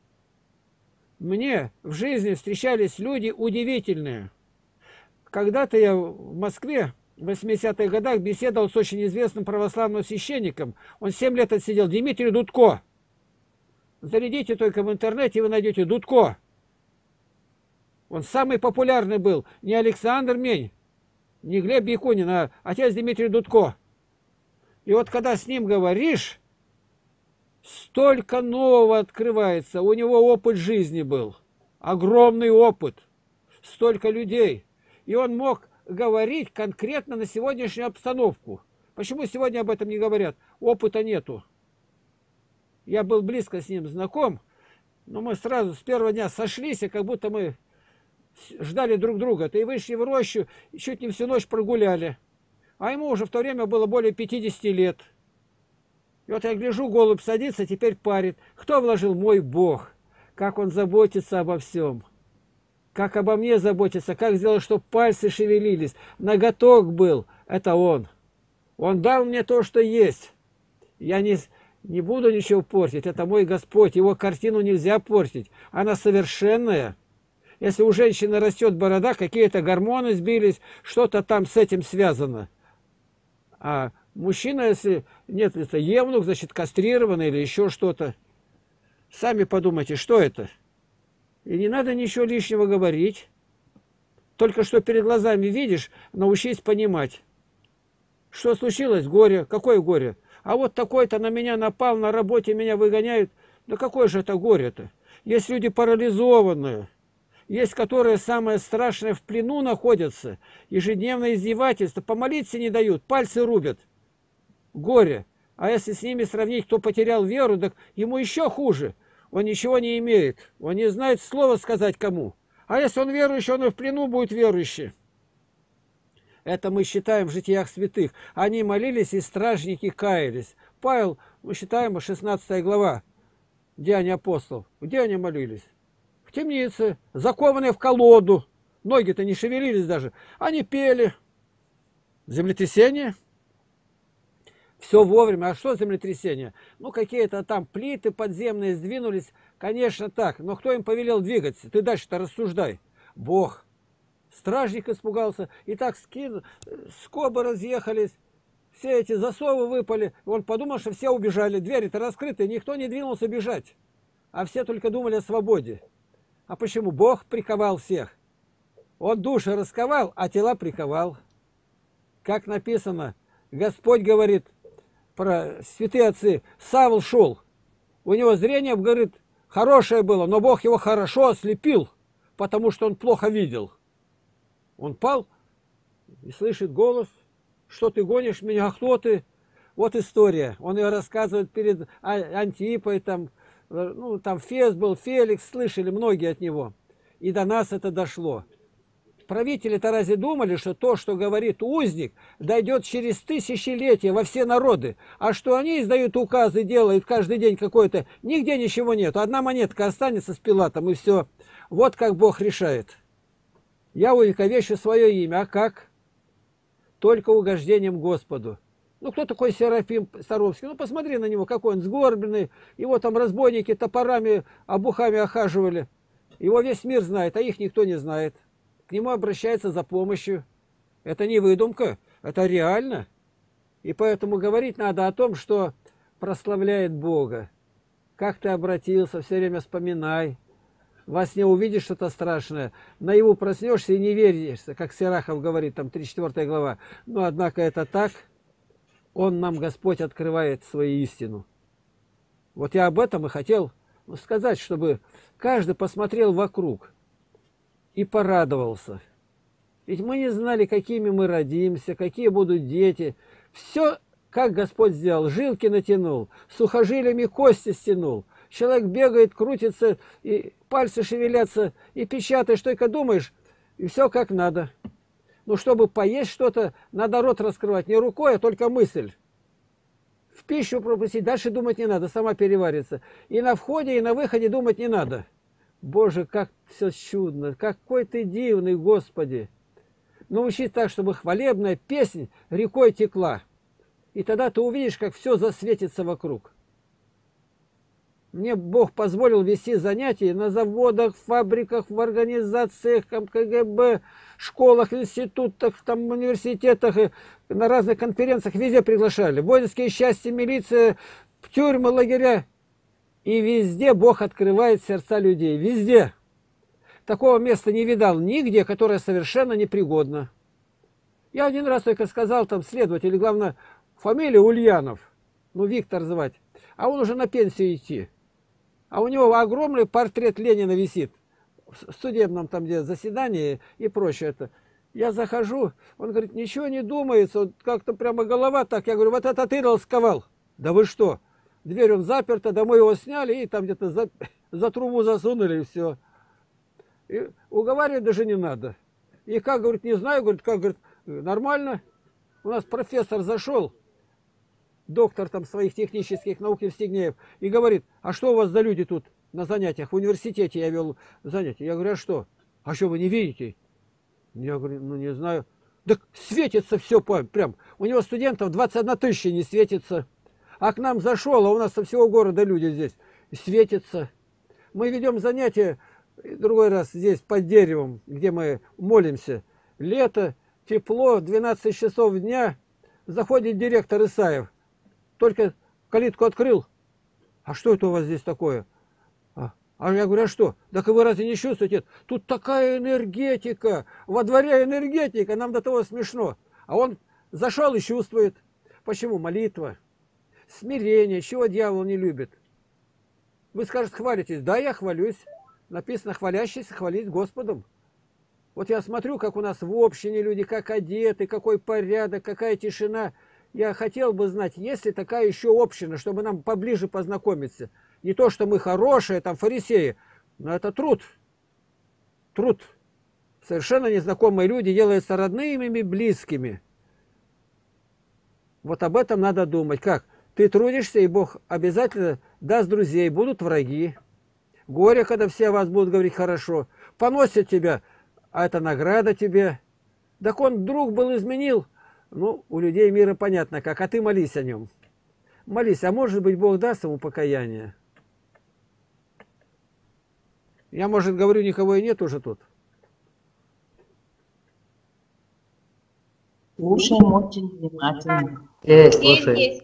Мне в жизни встречались люди удивительные. Когда-то я в Москве в восьмидесятых годах беседовал с очень известным православным священником. Он семь лет отсидел. Дмитрий Дудко. Зарядите только в интернете, и вы найдете Дудко. Он самый популярный был. Не Александр Мень, не Глеб Якунин, а отец Дмитрий Дудко. И вот когда с ним говоришь, Столько нового открывается. У него опыт жизни был. Огромный опыт. Столько людей. И он мог говорить конкретно на сегодняшнюю обстановку. Почему сегодня об этом не говорят? Опыта нету. Я был близко с ним знаком, но мы сразу с первого дня сошлись, и как будто мы ждали друг друга. И вышли в рощу, и чуть не всю ночь прогуляли. А ему уже в то время было более пятидесяти лет. И вот я гляжу, голубь садится, теперь парит. Кто вложил? Мой Бог. Как он заботится обо всем. Как обо мне заботится, как сделал, чтобы пальцы шевелились. Ноготок был. Это он. Он дал мне то, что есть. Я не, не буду ничего портить. Это мой Господь. Его картину нельзя портить. Она совершенная. Если у женщины растет борода, какие-то гормоны сбились, что-то там с этим связано. А мужчина, если нет, это евнух, значит, кастрированный или еще что-то. Сами подумайте, что это? И не надо ничего лишнего говорить. Только что перед глазами видишь, научись понимать. Что случилось? Горе. Какое горе? А вот такой-то на меня напал, на работе меня выгоняют. Да какое же это горе-то? Есть люди парализованные. Есть, которые самое страшное в плену находятся. Ежедневное издевательство. Помолиться не дают, пальцы рубят. Горе. А если с ними сравнить, кто потерял веру, так ему еще хуже. Он ничего не имеет. Он не знает слова сказать кому. А если он верующий, он и в плену будет верующий. Это мы считаем в житиях святых. Они молились, и стражники каялись. Павел, мы считаем, шестнадцатая глава, Деяния апостолов. Где они молились? В темнице, закованные в колоду. Ноги-то не шевелились даже. Они пели. Землетрясение. Все вовремя. А что землетрясение? Ну, какие-то там плиты подземные сдвинулись. Конечно, так. Но кто им повелел двигаться? Ты дальше-то рассуждай. Бог. Стражник испугался. И так скину, скобы разъехались. Все эти засовы выпали. Он подумал, что все убежали. Двери-то раскрыты. Никто не двинулся бежать. А все только думали о свободе. А почему? Бог приковал всех. Он души расковал, а тела приковал. Как написано, Господь говорит про святые отцы. Савл шел. У него зрение, говорит, хорошее было, но Бог его хорошо ослепил, потому что он плохо видел. Он пал и слышит голос, что ты гонишь меня, а кто ты? Вот история. Он ее рассказывает перед Антипой, там, ну, там Фес был, Феликс, слышали многие от него. И до нас это дошло. Правители-то разве думали, что то, что говорит узник, дойдет через тысячелетия во все народы? А что они издают указы, делают каждый день какой-то, нигде ничего нет. Одна монетка останется с Пилатом, и все. Вот как Бог решает. Я увековечу свое имя, а как? Только угождением Господу. Ну, кто такой Серафим Саровский? Ну, посмотри на него, какой он сгорбленный. Его там разбойники топорами, обухами охаживали. Его весь мир знает, а их никто не знает. К нему обращается за помощью. Это не выдумка, это реально. И поэтому говорить надо о том, что прославляет Бога. Как ты обратился, все время вспоминай. Во сне увидишь что-то страшное, наяву проснешься и не веришься, как Сирахов говорит, там тридцать четвёртая глава. Но однако это так, Он нам, Господь, открывает свою истину. Вот я об этом и хотел сказать, чтобы каждый посмотрел вокруг и порадовался. Ведь мы не знали, какими мы родимся, какие будут дети. Все, как Господь сделал, жилки натянул, сухожилиями кости стянул. Человек бегает, крутится, и пальцы шевелятся, и печатаешь, только думаешь, и все как надо. Ну, чтобы поесть что-то, надо рот раскрывать не рукой, а только мысль. В пищу пропустить, дальше думать не надо, сама переварится. И на входе, и на выходе думать не надо. Боже, как все чудно, какой ты дивный, Господи. Научись так, чтобы хвалебная песня рекой текла. И тогда ты увидишь, как все засветится вокруг. Мне Бог позволил вести занятия на заводах, фабриках, в организациях, там, КГБ, школах, институтах, там, университетах, и на разных конференциях, везде приглашали. Воинские части, милиция, тюрьмы, лагеря. И везде Бог открывает сердца людей. Везде. Такого места не видал нигде, которое совершенно непригодно. Я один раз только сказал там следователь, главное, фамилия Ульянов, ну, Виктор звать. а он уже на пенсию идти. А у него огромный портрет Ленина висит в судебном там где заседании и прочее это. Я захожу, он говорит, ничего не думается, вот как-то прямо голова так. Я говорю, вот это ты расковал. Да вы что? Дверь он заперта, домой его сняли и там где-то за, за трубу засунули и все. И уговаривать даже не надо. И как, говорит, не знаю, говорит, как, говорит, нормально. У нас профессор зашел, доктор там своих технических наук Евстигнеев, и говорит, а что у вас за люди тут на занятиях? В университете я вел занятия. Я говорю, а что? А что вы не видите? Я говорю, ну не знаю. Так светится все прям. У него студентов двадцать одна тысяча не светится. А к нам зашел, а у нас со всего города люди здесь. Светится. Мы ведем занятия другой раз здесь под деревом, где мы молимся. Лето, тепло, двенадцать часов дня. Заходит директор Исаев. Только калитку открыл. А что это у вас здесь такое? А, а я говорю, а что? Так вы разве не чувствуете? Тут такая энергетика. Во дворе энергетика. Нам до того смешно. А он зашел и чувствует. Почему? Молитва. Смирение. Чего дьявол не любит? Вы скажете, хвалитесь. Да, я хвалюсь. Написано, хвалящийся хвалить Господом. Вот я смотрю, как у нас в общине люди, как одеты, какой порядок, какая тишина. Я хотел бы знать, есть ли такая еще община, чтобы нам поближе познакомиться. Не то, что мы хорошие, там, фарисеи, но это труд. Труд. Совершенно незнакомые люди делаются родными, близкими. Вот об этом надо думать. Как? Ты трудишься, и Бог обязательно даст друзей, будут враги. Горе, когда все о вас будут говорить хорошо. Поносят тебя, а это награда тебе. Так он друг был, изменил. Ну, у людей мира понятно как. А ты молись о нем. Молись, а может быть Бог даст ему покаяние. Я, может, говорю, никого и нет уже тут. Слушаем очень внимательно. Э, слушай.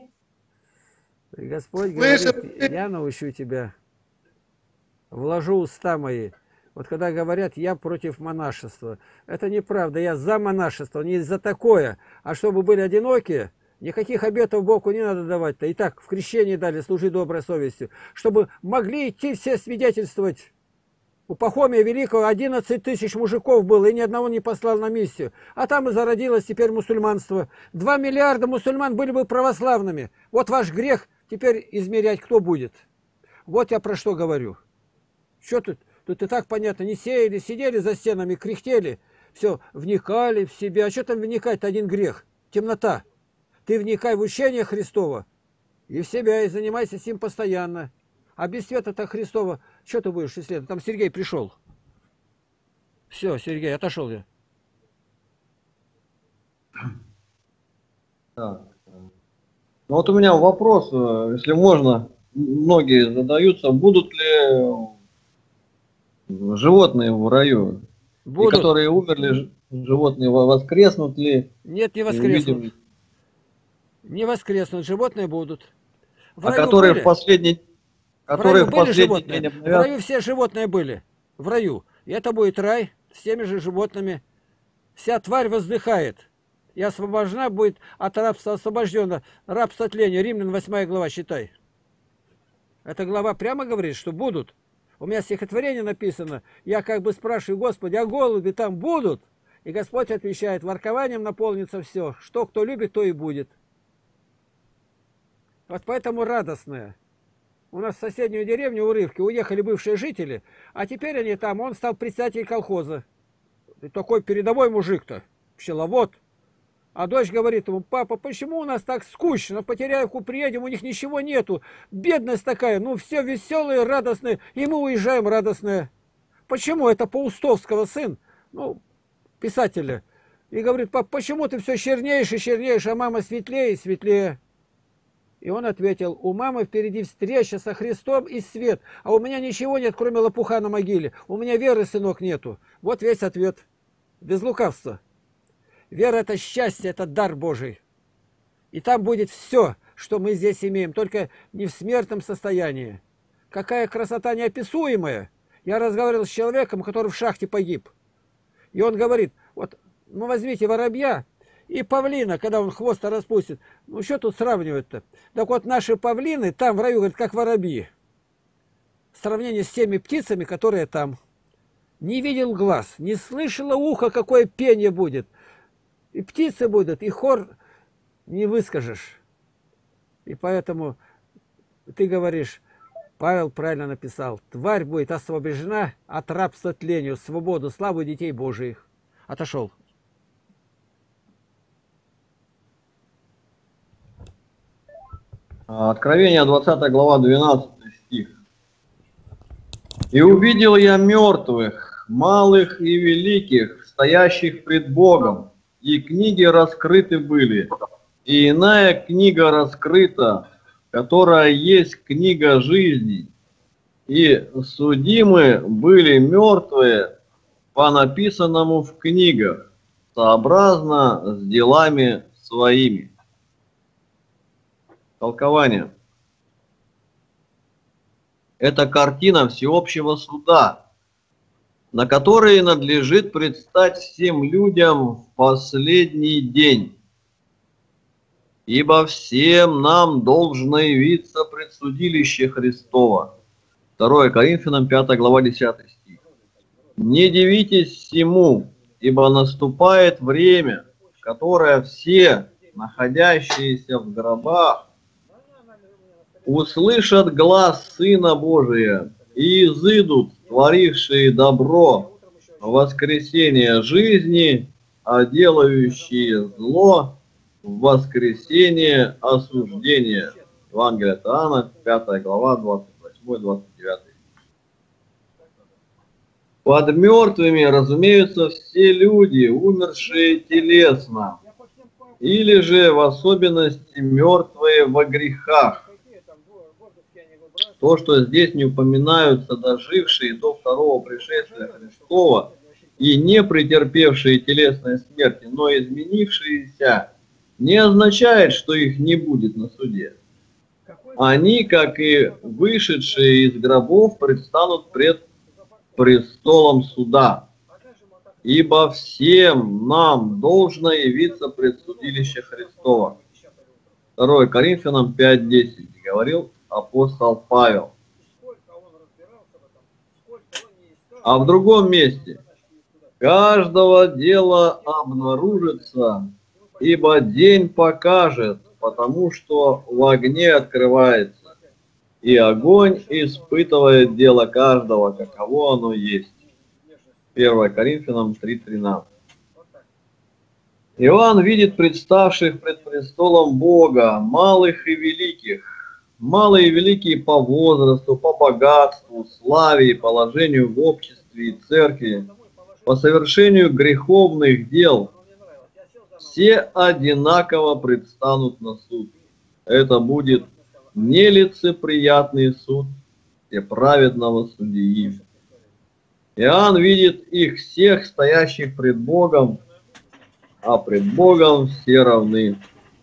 И Господь говорит, я научу тебя, вложу уста мои. Вот когда говорят, я против монашества, это неправда, я за монашество, не за такое. А чтобы были одинокие, никаких обетов Богу не надо давать-то. И так в крещении дали, служи доброй совестью. Чтобы могли идти все свидетельствовать. У Пахомия Великого одиннадцать тысяч мужиков было, и ни одного не послал на миссию. А там и зародилось теперь мусульманство. Два миллиарда мусульман были бы православными. Вот ваш грех теперь измерять кто будет. Вот я про что говорю. Что тут? Тут и так понятно, не сеяли, сидели за стенами, кряхтели, все, вникали в себя. А что там вникать-то? Один грех. Темнота. Ты вникай в учение Христова и в себя, и занимайся с ним постоянно. А без света-то Христова, что ты будешь исследовать? Там Сергей пришел. Все, Сергей, отошел я. Так. Ну вот у меня вопрос, если можно, многие задаются, будут ли животные в раю? Будут. И которые умерли, животные воскреснут ли? Нет, не воскреснут. Не воскреснут, животные будут. В а раю которые были? в последний... В раю Которые в были последний животные? день В обновят? раю все животные были. В раю. И это будет рай с теми же животными. Вся тварь воздыхает. И освобождена будет от рабства, освобождена. Рабство тления. Римлян восьмая глава, читай. Эта глава прямо говорит, что будут. У меня стихотворение написано. Я как бы спрашиваю, Господи, а голуби там будут? И Господь отвечает, воркованием наполнится все. Что кто любит, то и будет. Вот поэтому радостное. У нас в соседнюю деревню урывки уехали бывшие жители, а теперь они там, он стал председателем колхоза. И такой передовой мужик-то, пчеловод. А дочь говорит ему, папа, почему у нас так скучно, в Потеряевку приедем, у них ничего нету, бедность такая, ну все веселые, радостные, и мы уезжаем радостные. Почему? Это Паустовского сын, ну, писателя. И говорит, папа, почему ты все чернеешь и чернеешь, а мама светлее и светлее? И он ответил, у мамы впереди встреча со Христом и свет, а у меня ничего нет, кроме лопуха на могиле. У меня веры, сынок, нету. Вот весь ответ. Без лукавства. Вера – это счастье, это дар Божий. И там будет все, что мы здесь имеем, только не в смертном состоянии. Какая красота неописуемая. Я разговаривал с человеком, который в шахте погиб. И он говорит, вот, ну возьмите воробья И павлина, когда он хвост распустит, ну что тут сравнивать-то? Так вот, наши павлины там в раю, говорят, как воробьи. Сравнение с теми птицами, которые там. Не видел глаз, не слышало ухо, какое пение будет. И птицы будут, и хор не выскажешь. И поэтому ты говоришь, Павел правильно написал, тварь будет освобождена от рабства тлению, свободу, славу детей Божиих. Отошел. Откровение, двадцатая глава, двенадцатый стих. «И увидел я мертвых, малых и великих, стоящих пред Богом, и книги раскрыты были, и иная книга раскрыта, которая есть книга жизни, и судимы были мертвые по написанному в книгах, сообразно с делами своими». Толкование. Это картина всеобщего суда, на который надлежит предстать всем людям в последний день. Ибо всем нам должно явиться предсудилище Христово. второе Коринфянам, пятая глава, десятый стих. Не дивитесь всему, ибо наступает время, в которое все, находящиеся в гробах, услышат глас Сына Божия и изыдут, творившие добро, в воскресение жизни, а делающие зло в воскресение осуждения. Евангелие от Иоанна, пятая глава, двадцать восьмой двадцать девятый. Под мертвыми разумеются все люди, умершие телесно, или же в особенности мертвые во грехах. То, что здесь не упоминаются дожившие до второго пришествия Христова и не претерпевшие телесной смерти, но изменившиеся, не означает, что их не будет на суде. Они, как и вышедшие из гробов, предстанут пред престолом суда. Ибо всем нам должно явиться пред судилище Христова. второе Коринфянам пять десять говорил апостол Павел. А в другом месте: каждого дела обнаружится, ибо день покажет, потому что в огне открывается, и огонь испытывает дело каждого, каково оно есть. первое Коринфянам три тринадцать. Иоанн видит представших пред престолом Бога, малых и великих, малые и великие по возрасту, по богатству, славе и положению в обществе и церкви, по совершению греховных дел, все одинаково предстанут на суд. Это будет нелицеприятный суд праведного судьи. Иоанн видит их всех, стоящих пред Богом, а пред Богом все равны.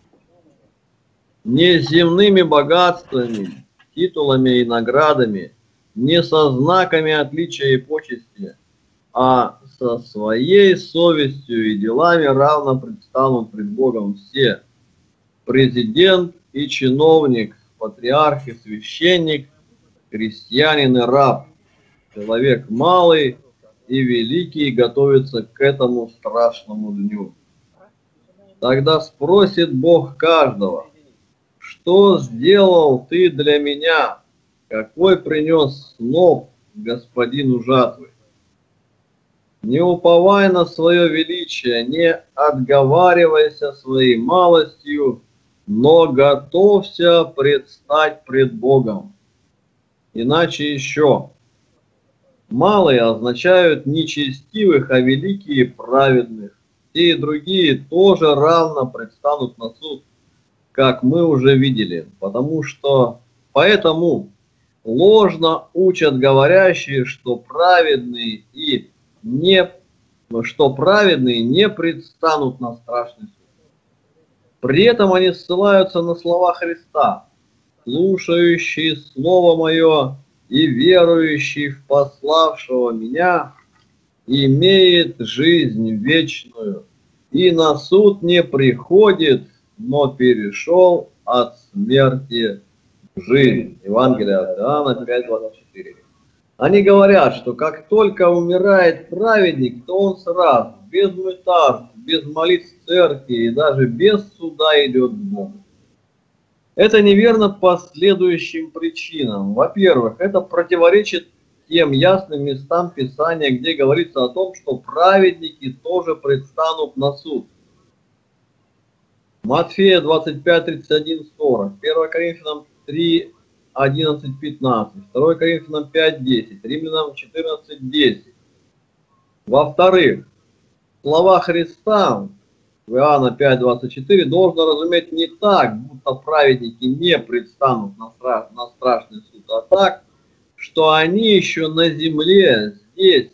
Не земными богатствами, титулами и наградами, не со знаками отличия и почести, а со своей совестью и делами равно предстанут пред Богом все: президент и чиновник, патриарх и священник, крестьянин и раб, человек малый и великий готовится к этому страшному дню. Тогда спросит Бог каждого: что сделал ты для меня? Какой принес сноп господину жатвы? Не уповай на свое величие, не отговаривайся своей малостью, но готовься предстать пред Богом. Иначе еще. Малые означают нечестивых, а великие праведных. Те и другие тоже равно предстанут на суд, как мы уже видели, потому что поэтому ложно учат говорящие, что праведные и не, что праведные не предстанут на страшный суд. При этом они ссылаются на слова Христа: слушающий слово мое и верующий в пославшего меня имеет жизнь вечную, и на суд не приходит, но перешел от смерти в жизнь. Евангелие от Иоанна пять двадцать четыре. Они говорят, что как только умирает праведник, то он сразу, без мытарств, без молитв церкви и даже без суда идет к Богу. Это неверно по следующим причинам. Во-первых, это противоречит тем ясным местам Писания, где говорится о том, что праведники тоже предстанут на суд. Матфея двадцать пять тридцать один сорок, первое Коринфянам три одиннадцать пятнадцать, второе Коринфянам пять десять, Римлянам четырнадцать десять. Во-вторых, слова Христа в Иоанна пять двадцать четыре должно разуметь не так, будто праведники не предстанут на, страш, на страшный суд, а так, что они еще на земле, здесь,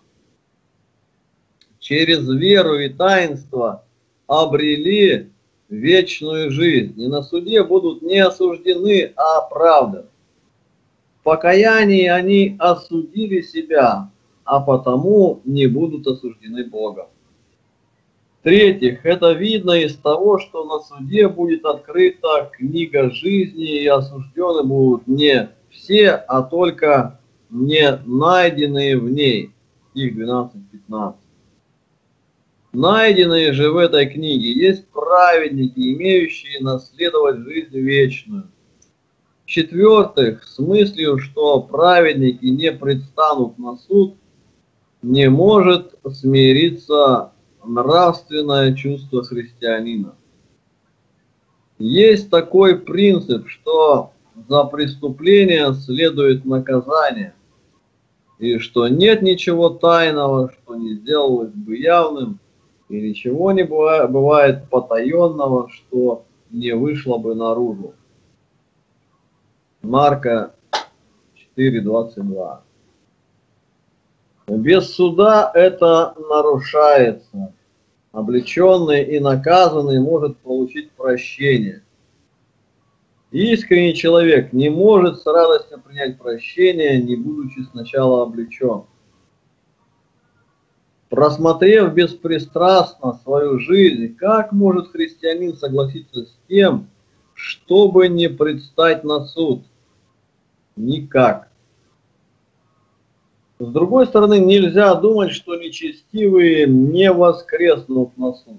через веру и таинство обрели вечную жизнь. И на суде будут не осуждены, а оправданы. В покаянии они осудили себя, а потому не будут осуждены Богом. В-третьих, это видно из того, что на суде будет открыта книга жизни, и осуждены будут не все, а только не найденные в ней. Стих двенадцать пятнадцать. Найденные же в этой книге есть праведники, имеющие наследовать жизнь вечную. В-четвертых, с мыслью, что праведники не предстанут на суд, не может смириться нравственное чувство христианина. Есть такой принцип, что за преступление следует наказание, и что нет ничего тайного, что не сделалось бы явным, и ничего не бывает потаенного, что не вышло бы наружу. Марка четыре двадцать два. Без суда это нарушается. Облеченный и наказанный может получить прощение. Искренний человек не может с радостью принять прощение, не будучи сначала облечен. Просмотрев беспристрастно свою жизнь, как может христианин согласиться с тем, чтобы не предстать на суд? Никак. С другой стороны, нельзя думать, что нечестивые не воскреснут на суд.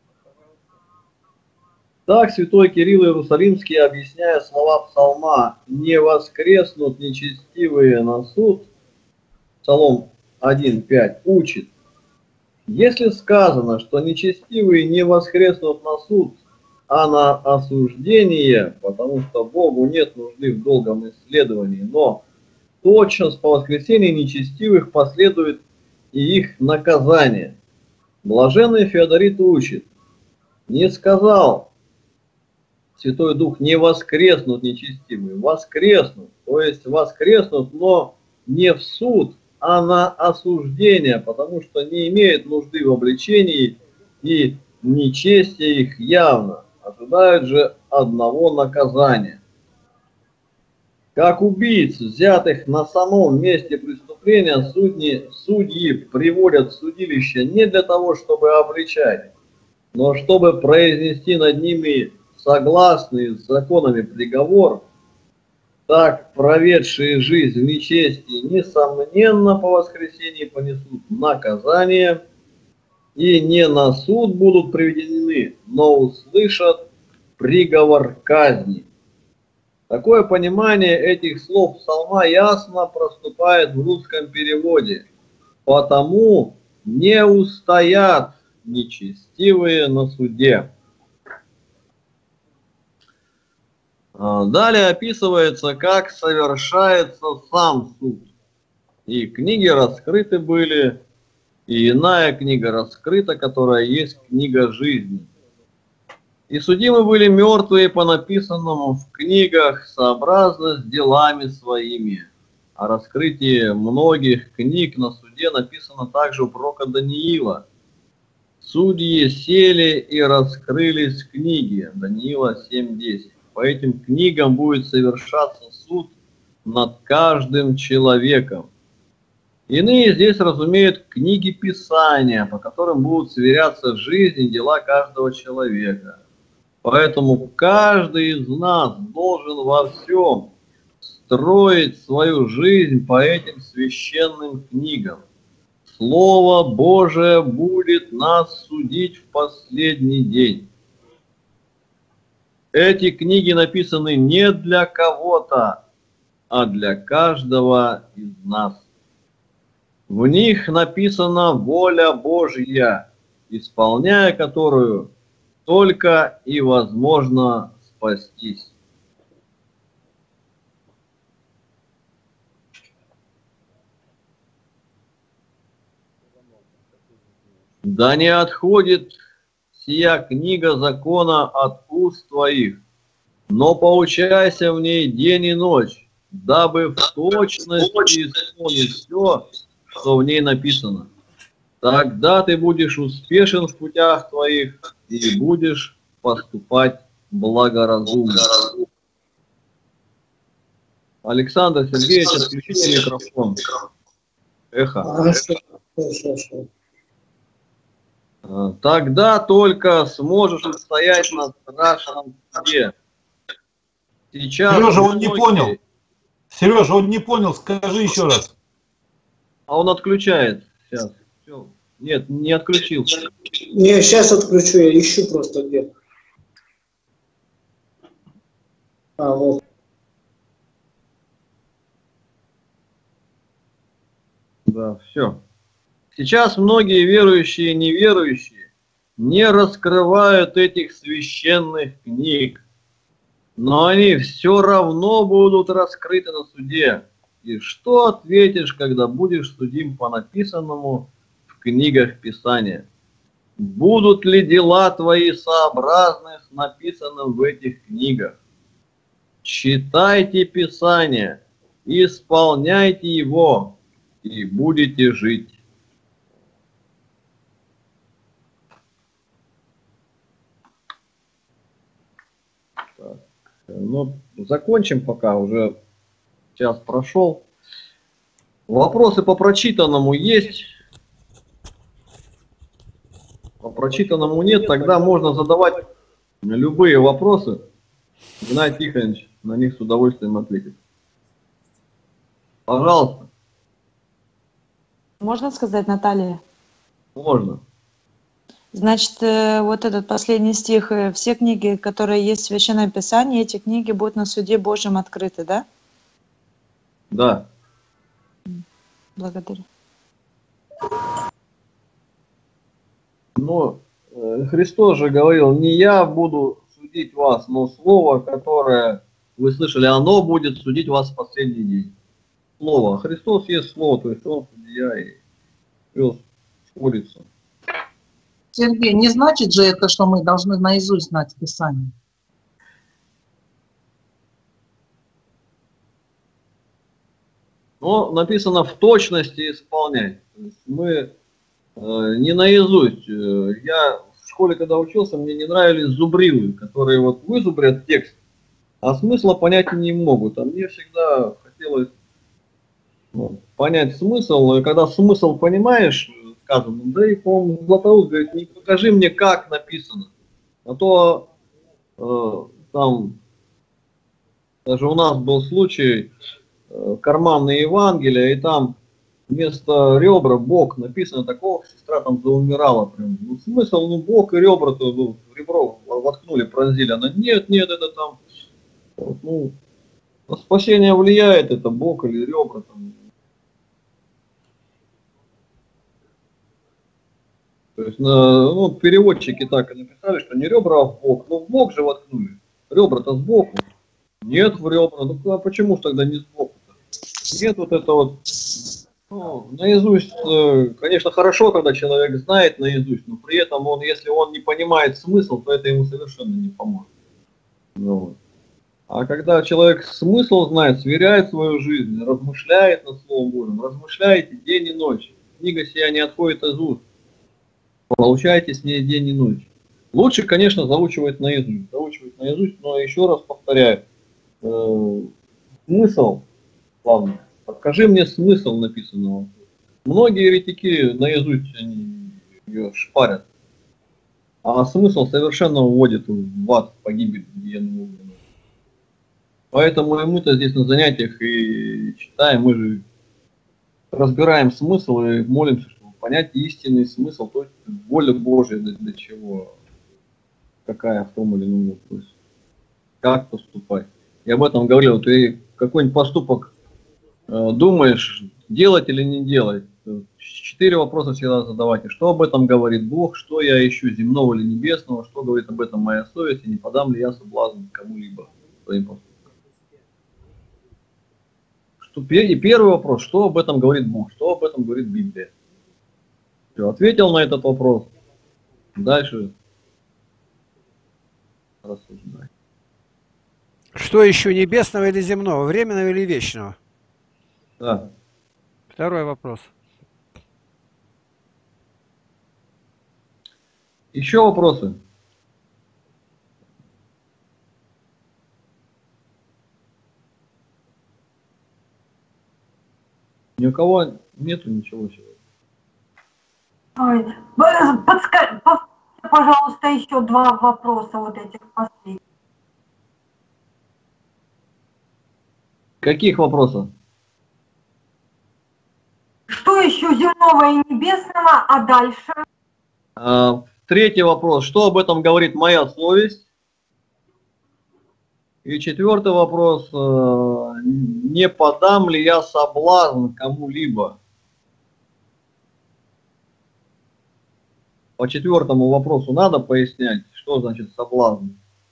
Так святой Кирилл Иерусалимский, объясняя слова псалма «Не воскреснут нечестивые на суд», Псалом один пять, учит: если сказано, что нечестивые не воскреснут на суд, а на осуждение, потому что Богу нет нужды в долгом исследовании, но тотчас по воскресении нечестивых последует и их наказание. Блаженный Феодорит учит: не сказал Святой Дух, не воскреснут нечестивые, воскреснут, то есть воскреснут, но не в суд, а на осуждение, потому что не имеют нужды в обличении, и нечестие их явно, ожидают же одного наказания. Как убийц, взятых на самом месте преступления, судьи, судьи приводят в судилище не для того, чтобы обличать, но чтобы произнести над ними согласный с законами приговор, так проведшие жизнь в нечестии, несомненно, по воскресении понесут наказание и не на суд будут приведены, но услышат приговор казни. Такое понимание этих слов псалма ясно проступает в русском переводе. Потому не устоят нечестивые на суде. Далее описывается, как совершается сам суд. И книги раскрыты были, и иная книга раскрыта, которая есть книга жизни. И судимы были мертвые по написанному в книгах сообразно с делами своими. О раскрытии многих книг на суде написано также у пророка Даниила. Судьи сели и раскрылись книги. Даниила семь десять. По этим книгам будет совершаться суд над каждым человеком. Иные здесь разумеют книги Писания, по которым будут сверяться жизнь и дела каждого человека. Поэтому каждый из нас должен во всем строить свою жизнь по этим священным книгам. Слово Божие будет нас судить в последний день. Эти книги написаны не для кого-то, а для каждого из нас. В них написана воля Божья, исполняя которую только и возможно спастись. Да не отходит сия книга закона от уст твоих, но поучайся в ней день и ночь, дабы в точности исполнить все, что в ней написано. Тогда ты будешь успешен в путях твоих и будешь поступать благоразумно. Александр Сергеевич, отключите микрофон. Эхо. Тогда только сможешь устоять на страшном суде. Сейчас Сережа, он не многие... понял. Сережа, он не понял, скажи еще раз. А он отключает сейчас. Все. Нет, не отключился. Не, сейчас отключу, я ищу просто где. А, вот. Да, все. Сейчас многие верующие и неверующие не раскрывают этих священных книг, но они все равно будут раскрыты на суде. И что ответишь, когда будешь судим по написанному в книгах Писания? Будут ли дела твои сообразны с написанным в этих книгах? Читайте Писание, исполняйте его, и будете жить. Так, ну, закончим пока, уже час прошел. Вопросы по прочитанному есть? По прочитанному нет, тогда можно задавать любые вопросы. Геннадий Тихонович на них с удовольствием ответит. Пожалуйста. Можно сказать, Наталья? Можно. Значит, вот этот последний стих, все книги, которые есть в Священном Писании, эти книги будут на суде Божьем открыты, да? Да. Благодарю. Но Христос же говорил, не я буду судить вас, но слово, которое вы слышали, оно будет судить вас в последний день. Слово. Христос есть слово, то есть он судья и все сходится. Сергей, не значит же это, что мы должны наизусть знать Писание? Но написано в точности исполнять. То есть мы э, не наизусть. Я в школе, когда учился, мне не нравились зубрилы, которые вот вызубрят текст, а смысла понять не могут. А мне всегда хотелось ну, понять смысл. И когда смысл понимаешь, сказано, да и, по-моему, Златоуст говорит, не покажи мне, как написано. А то э, там, даже у нас был случай, э, карманные Евангелия, и там вместо ребра бок написано, такого сестра там заумирала. Прям. Ну, смысл, ну бок и ребра-то, ну, ребро воткнули, пронзили. Она, нет, нет, это там, вот, ну, на спасение влияет это бок или ребра там. То есть, ну, переводчики так и написали, что не ребра, а в бок. Ну, в бок же воткнули. Ребра-то сбоку. Нет в ребра. Ну, а почему же тогда не сбоку-то? Нет вот это вот. Ну, наизусть, конечно, хорошо, когда человек знает наизусть, но при этом он, если он не понимает смысл, то это ему совершенно не поможет. Вот. А когда человек смысл знает, сверяет свою жизнь, размышляет над Словом Божьим, размышляете день и ночь. Книга сия не отходит из уст. Получаете с ней день и ночь. Лучше, конечно, заучивать наизусть. Заучивать наизусть, но еще раз повторяю. Э, смысл, главное. Покажи мне смысл написанного. Многие еретики наизусть они ее шпарят, а смысл совершенно уводит в ад, в погибель. Поэтому и мы-то здесь на занятиях и читаем, мы же разбираем смысл и молимся, чтобы понять истинный смысл, то есть воля Божия для, для чего, какая в том или ином вопросе, как поступать. Я об этом говорил, ты какой-нибудь поступок э, думаешь, делать или не делать. Четыре вопроса всегда задавайте. Что об этом говорит Бог, что я ищу, земного или небесного, что говорит об этом моя совесть, и не подам ли я соблазн кому-либо своим поступком. Что, и первый вопрос, что об этом говорит Бог, что об этом говорит Библия. Все, ответил на этот вопрос. Дальше рассуждай. Что еще, небесного или земного, временного или вечного? Да. Второй вопрос. Еще вопросы? Ни у кого нету ничего сегодня. Ой, подскажите, пожалуйста, еще два вопроса вот этих последних. Каких вопросов? Что еще земного и небесного, а дальше? А, третий вопрос. Что об этом говорит моя совесть? И четвертый вопрос. Не подам ли я соблазн кому-либо? По четвертому вопросу надо пояснять, что значит соблазн.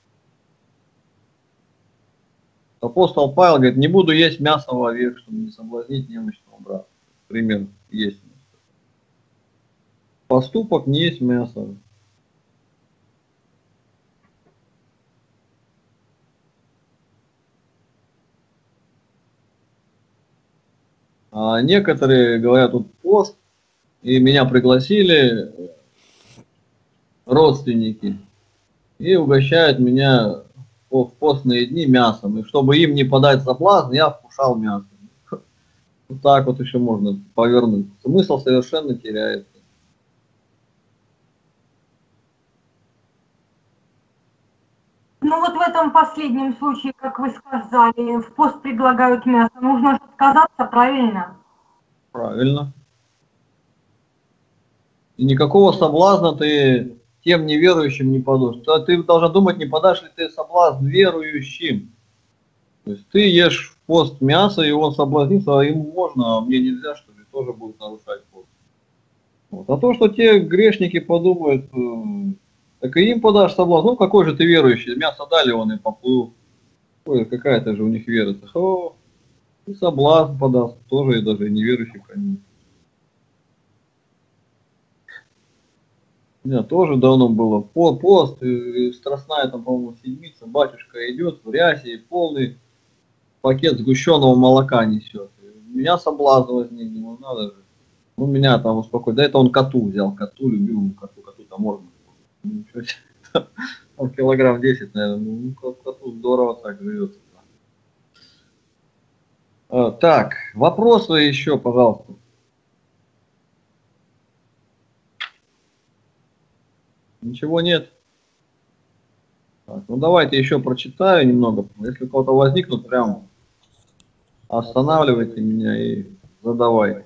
Апостол Павел говорит, не буду есть мясо вовек, чтобы не соблазнить немощного брата. Пример есть. Поступок не есть мясо. А некоторые говорят, тут пост, и меня пригласили родственники и угощают меня в постные дни мясом. И чтобы им не подать соблазн, я вкушал мясо. Вот так вот еще можно повернуть. Смысл совершенно теряется. Ну вот в этом последнем случае, как вы сказали, в пост предлагают мясо. Нужно же отказаться, правильно? Правильно. И никакого соблазна ты тем неверующим не подашь. Ты должен думать, не подашь ли ты соблазн верующим. То есть ты ешь в пост мясо, и он соблазнится, а ему можно, а мне нельзя, что ли, тоже будет нарушать пост. Вот. А то, что те грешники подумают, так и им подашь соблазн. Ну какой же ты верующий, мясо дали, он и поплыл. Ой, какая-то же у них вера. О, и соблазн подаст, тоже и даже неверующий, конечно. У меня тоже давно было пост, и страстная там, по-моему, седмица, батюшка идет в рясе, и полный пакет сгущенного молока несет. Меня соблазн возник, ну надо же. Ну меня там успокоить. Да это он коту взял, коту, любимому коту, коту-то можно. Ничего себе. Он килограмм десять, наверное. Ну, коту здорово так живется. А, так, вопросы еще, пожалуйста. Ничего нет. Так, ну давайте еще прочитаю немного. Если у кого-то возникнут, прям останавливайте меня и задавайте.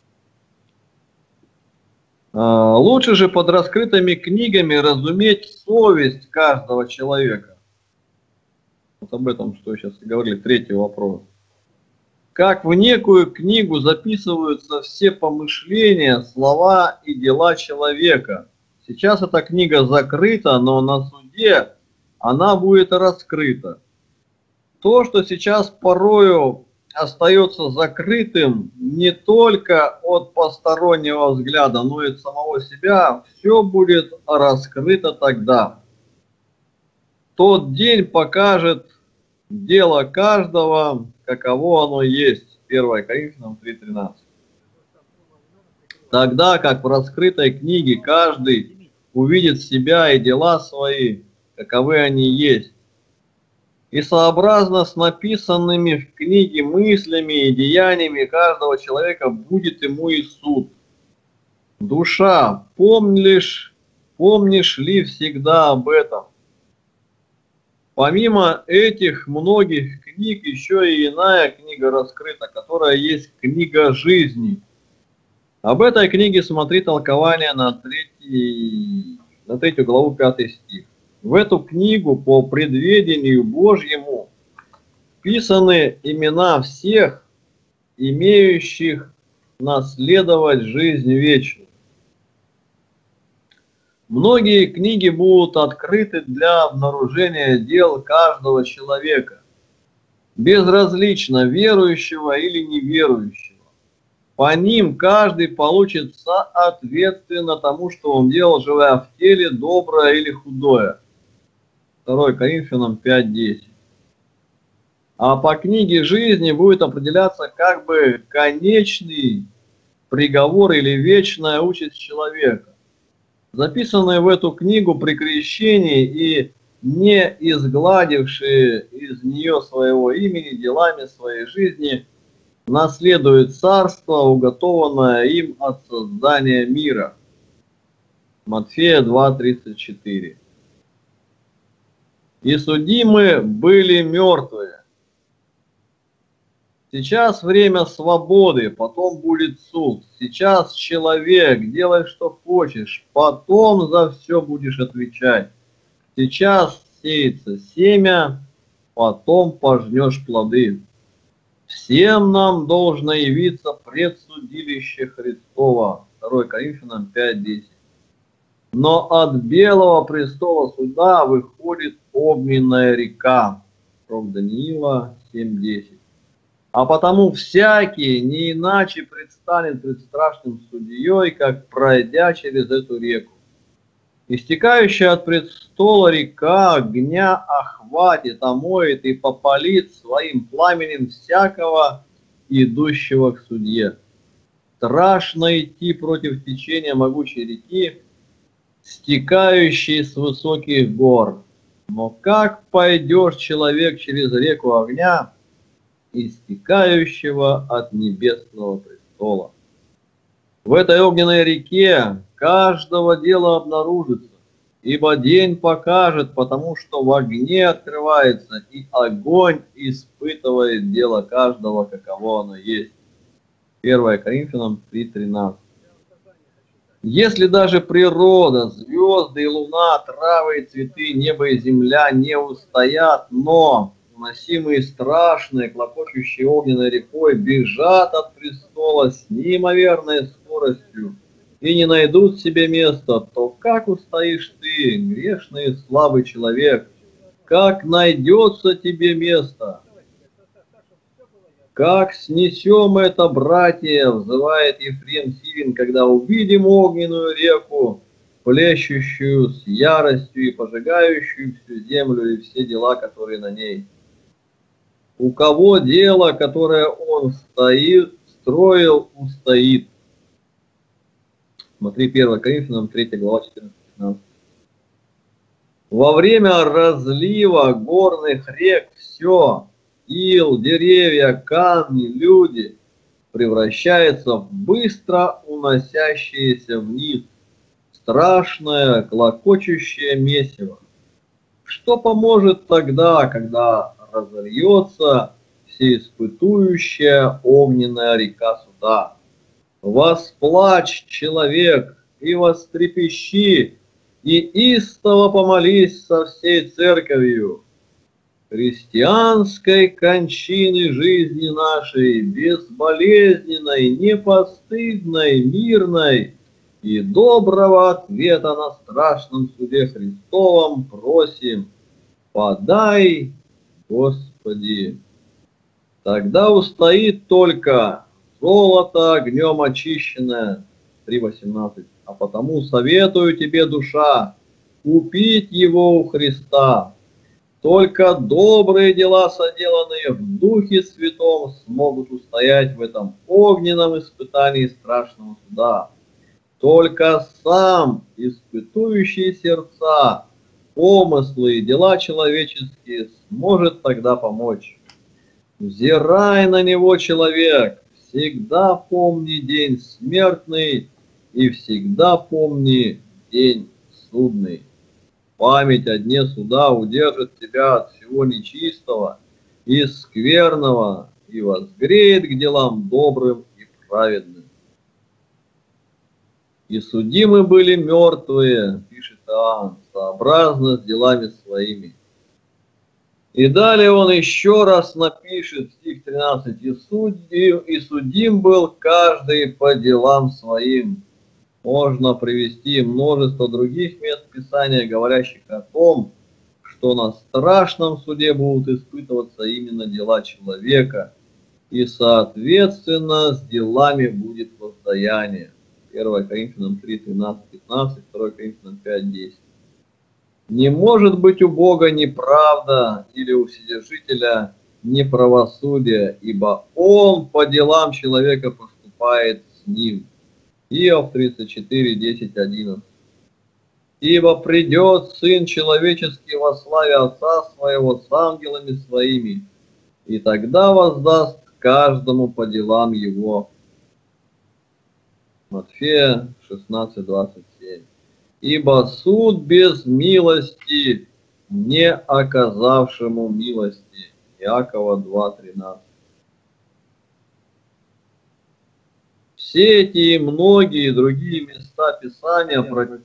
А, лучше же под раскрытыми книгами разуметь совесть каждого человека. Вот об этом, что сейчас говорили, третий вопрос. Как в некую книгу записываются все помышления, слова и дела человека. Сейчас эта книга закрыта, но на суде она будет раскрыта. То, что сейчас порою остается закрытым не только от постороннего взгляда, но и от самого себя, все будет раскрыто тогда. Тот день покажет дело каждого, каково оно есть. первое Коринфянам три тринадцать. Тогда как в раскрытой книге каждый увидит себя и дела свои, каковы они есть. И сообразно с написанными в книге мыслями и деяниями каждого человека будет ему и суд. Душа, помнишь, помнишь ли всегда об этом? Помимо этих многих книг, еще и иная книга раскрыта, которая есть книга жизни. Об этой книге смотри толкование на, третий, на третью главу, пятый стих. В эту книгу по предведению Божьему вписаны имена всех, имеющих наследовать жизнь вечную. Многие книги будут открыты для обнаружения дел каждого человека, безразлично верующего или неверующего. По ним каждый получит соответственно тому, что он делал, живя в теле, доброе или худое. второе Коринфянам пять десять. А по книге жизни будет определяться как бы конечный приговор или вечная участь человека. Записанные в эту книгу при крещении и не изгладившие из нее своего имени делами своей жизни, наследуют царство, уготованное им от создания мира. Матфея два тридцать четыре. И судимы были мертвые. Сейчас время свободы, потом будет суд. Сейчас человек, делай что хочешь, потом за все будешь отвечать. Сейчас сеется семя, потом пожнешь плоды. Всем нам должно явиться предсудилище Христова. второе Коринфянам пять десять. Но от белого престола суда выходит огненная река. Пророк Даниила семь десять. А потому всякий не иначе предстанет пред страшным судьей, как пройдя через эту реку. Истекающая от престола река огня охватит, омоет и попалит своим пламенем всякого, идущего к судье. Страшно идти против течения могучей реки, стекающей с высоких гор. Но как пойдешь, человек, через реку огня, истекающего от небесного престола? В этой огненной реке каждого дела обнаружится, ибо день покажет, потому что в огне открывается, и огонь испытывает дело каждого, каково оно есть. первое Коринфянам три тринадцать. Если даже природа, звезды и луна, травы и цветы, небо и земля не устоят, но уносимые страшной, клокочущей огненной рекой, бежат от престола с неимоверной скоростью и не найдут себе места, то как устоишь ты, грешный и слабый человек? Как найдется тебе место? Как снесем это, братья, взывает Ефрем Сивин, когда увидим огненную реку, плещущую с яростью и пожигающую всю землю и все дела, которые на ней. У кого дело, которое он стоит, строил, устоит. Смотри, первое Коринфянам третья глава четырнадцать пятнадцать. Во время разлива горных рек все, ил, деревья, камни, люди, превращается в быстро уносящееся вниз страшное, клокочущее месиво. Что поможет тогда, когда разольется всеиспытующая огненная река суда? Восплачь, человек, и вострепещи, и истово помолись со всей церковью. Христианской кончины жизни нашей, безболезненной, непостыдной, мирной и доброго ответа на страшном суде Христовом просим, подай, Господи. Тогда устоит только золото огнем очищенное, три восемнадцать. А потому советую тебе, душа, купить его у Христа. Только добрые дела, соделанные в Духе Святом, смогут устоять в этом огненном испытании страшного суда. Только сам, испытующий сердца, помыслы и дела человеческие, сможет тогда помочь. Взирай на него, человек, всегда помни день смертный и всегда помни день судный. Память о дне суда удержит тебя от всего нечистого и скверного и возгреет к делам добрым и праведным. И судимы были мертвые, пишет Иоанн, сообразно с делами своими. И далее он еще раз напишет, стих тринадцать, и, судим, и судим был каждый по делам своим. Можно привести множество других мест Писания, говорящих о том, что на страшном суде будут испытываться именно дела человека, и, соответственно, с делами будет воздаяние. первое Коринфянам три, тринадцать, пятнадцать, второе Коринфянам пять, десять. Не может быть у Бога неправда или у Вседержителя неправосудие, ибо Он по делам человека поступает с ним. Иов тридцать четыре, десять, одиннадцать. Ибо придет Сын Человеческий во славе Отца Своего с ангелами Своими, и тогда воздаст каждому по делам его. Матфея шестнадцать, двадцать семь. Ибо суд без милости не оказавшему милости. Иакова два, тринадцать. Все эти и многие другие места Писания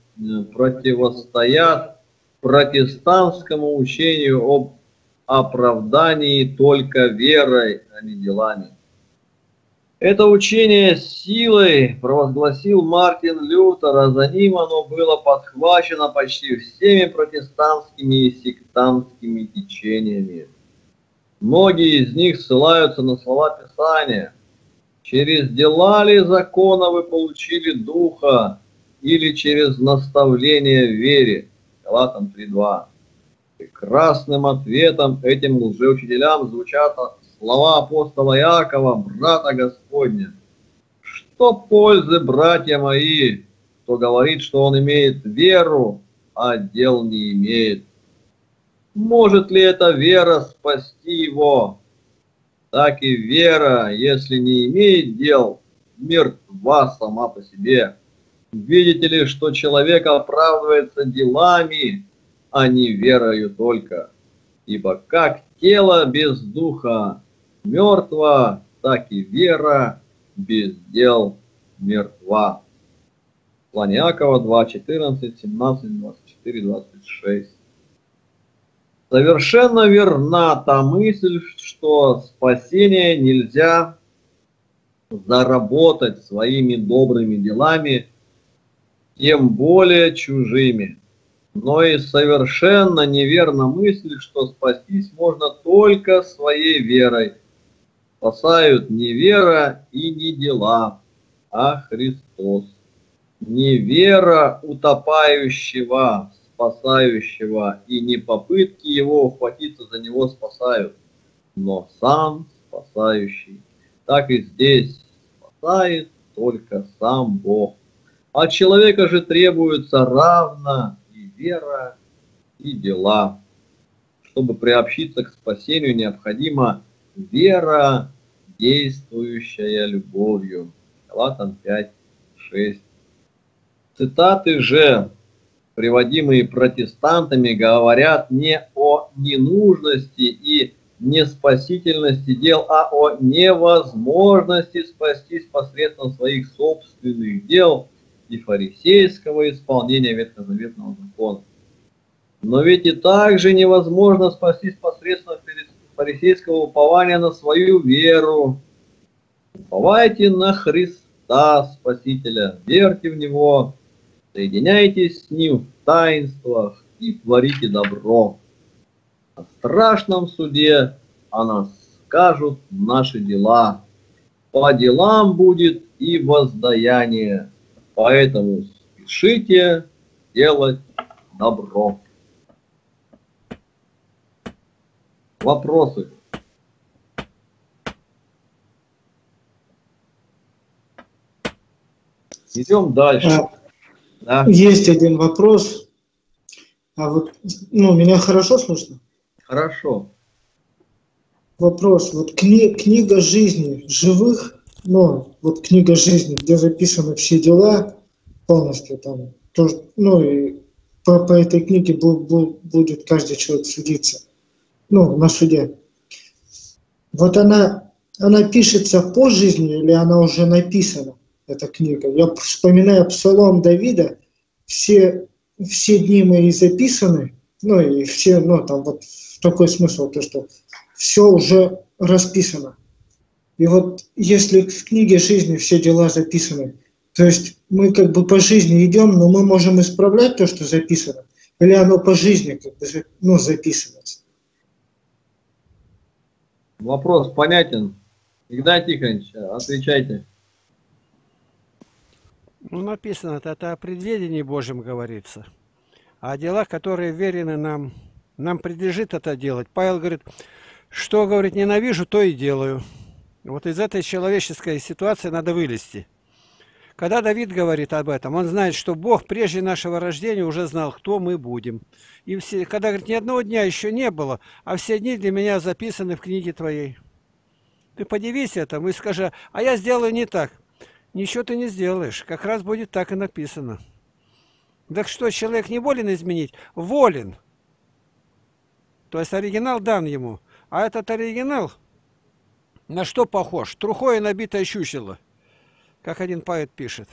противостоят протестантскому учению об оправдании только верой, а не делами. Это учение силой провозгласил Мартин Лютер, а за ним оно было подхвачено почти всеми протестантскими и сектантскими течениями. Многие из них ссылаются на слова Писания. Через дела ли закона вы получили духа, или через наставление в вере? Галатам три, два. Прекрасным ответом этим лжеучителям звучат слова апостола Иакова, брата Господня. Что пользы, братья мои, кто говорит, что он имеет веру, а дел не имеет? Может ли эта вера спасти его? Так и вера, если не имеет дел, мертва сама по себе. Видите ли, что человек оправдывается делами, а не верою только? Ибо как тело без духа мертво, так и вера без дел мертва. Послание Иакова два, четырнадцать, семнадцать, двадцать четыре, двадцать шесть. Совершенно верна та мысль, что спасение нельзя заработать своими добрыми делами, тем более чужими. Но и совершенно неверна мысль, что спастись можно только своей верой. Спасают не вера и не дела, а Христос. Не вера утопающего, спасающего, и не попытки его ухватиться за него спасают, но сам спасающий. Так и здесь спасает только сам Бог. От человека же требуется равно и вера, и дела. Чтобы приобщиться к спасению, необходима вера, действующая любовью. Галатам пять, шесть. Цитаты же, приводимые протестантами, говорят не о ненужности и неспасительности дел, а о невозможности спастись посредством своих собственных дел и фарисейского исполнения ветхозаветного закона. Но ведь и также невозможно спастись посредством фарисейского упования на свою веру. Уповайте на Христа Спасителя, верьте в Него, соединяйтесь с Ним в таинствах и творите добро. На страшном суде о нас скажут наши дела. По делам будет и воздаяние. Поэтому спешите делать добро. Вопросы? Идем дальше. А, да. Есть один вопрос. А вот, ну, меня хорошо слышно? Хорошо. Вопрос. Вот кни, книга жизни живых, ну, вот книга жизни, где записаны все дела полностью там, то, ну, и по, по этой книге бу, бу, будет каждый человек судиться, ну, на суде. Вот она, она пишется по жизни или она уже написана, эта книга? Я вспоминаю Псалом Давида, все, все дни мои записаны, ну, и все, ну, там вот такой смысл, то, что все уже расписано. И вот если в книге жизни все дела записаны, то есть мы как бы по жизни идем, но мы можем исправлять то, что записано, или оно по жизни как бы, ну, записывается? Вопрос понятен. Игнатий Тихонович, отвечайте. Ну, написано, это, это о предведении Божьем говорится. А о делах, которые верены нам, нам предлежит это делать. Павел говорит, что, говорит, ненавижу, то и делаю. Вот из этой человеческой ситуации надо вылезти. Когда Давид говорит об этом, он знает, что Бог прежде нашего рождения уже знал, кто мы будем. И все, когда, говорит, ни одного дня еще не было, а все дни для меня записаны в книге твоей. Ты подивись этому и скажи, а я сделаю не так. Ничего ты не сделаешь, как раз будет так и написано. Так что, человек не волен изменить? Волен. То есть оригинал дан ему. А этот оригинал на что похож? Трухое набитое чучело, как один поэт пишет.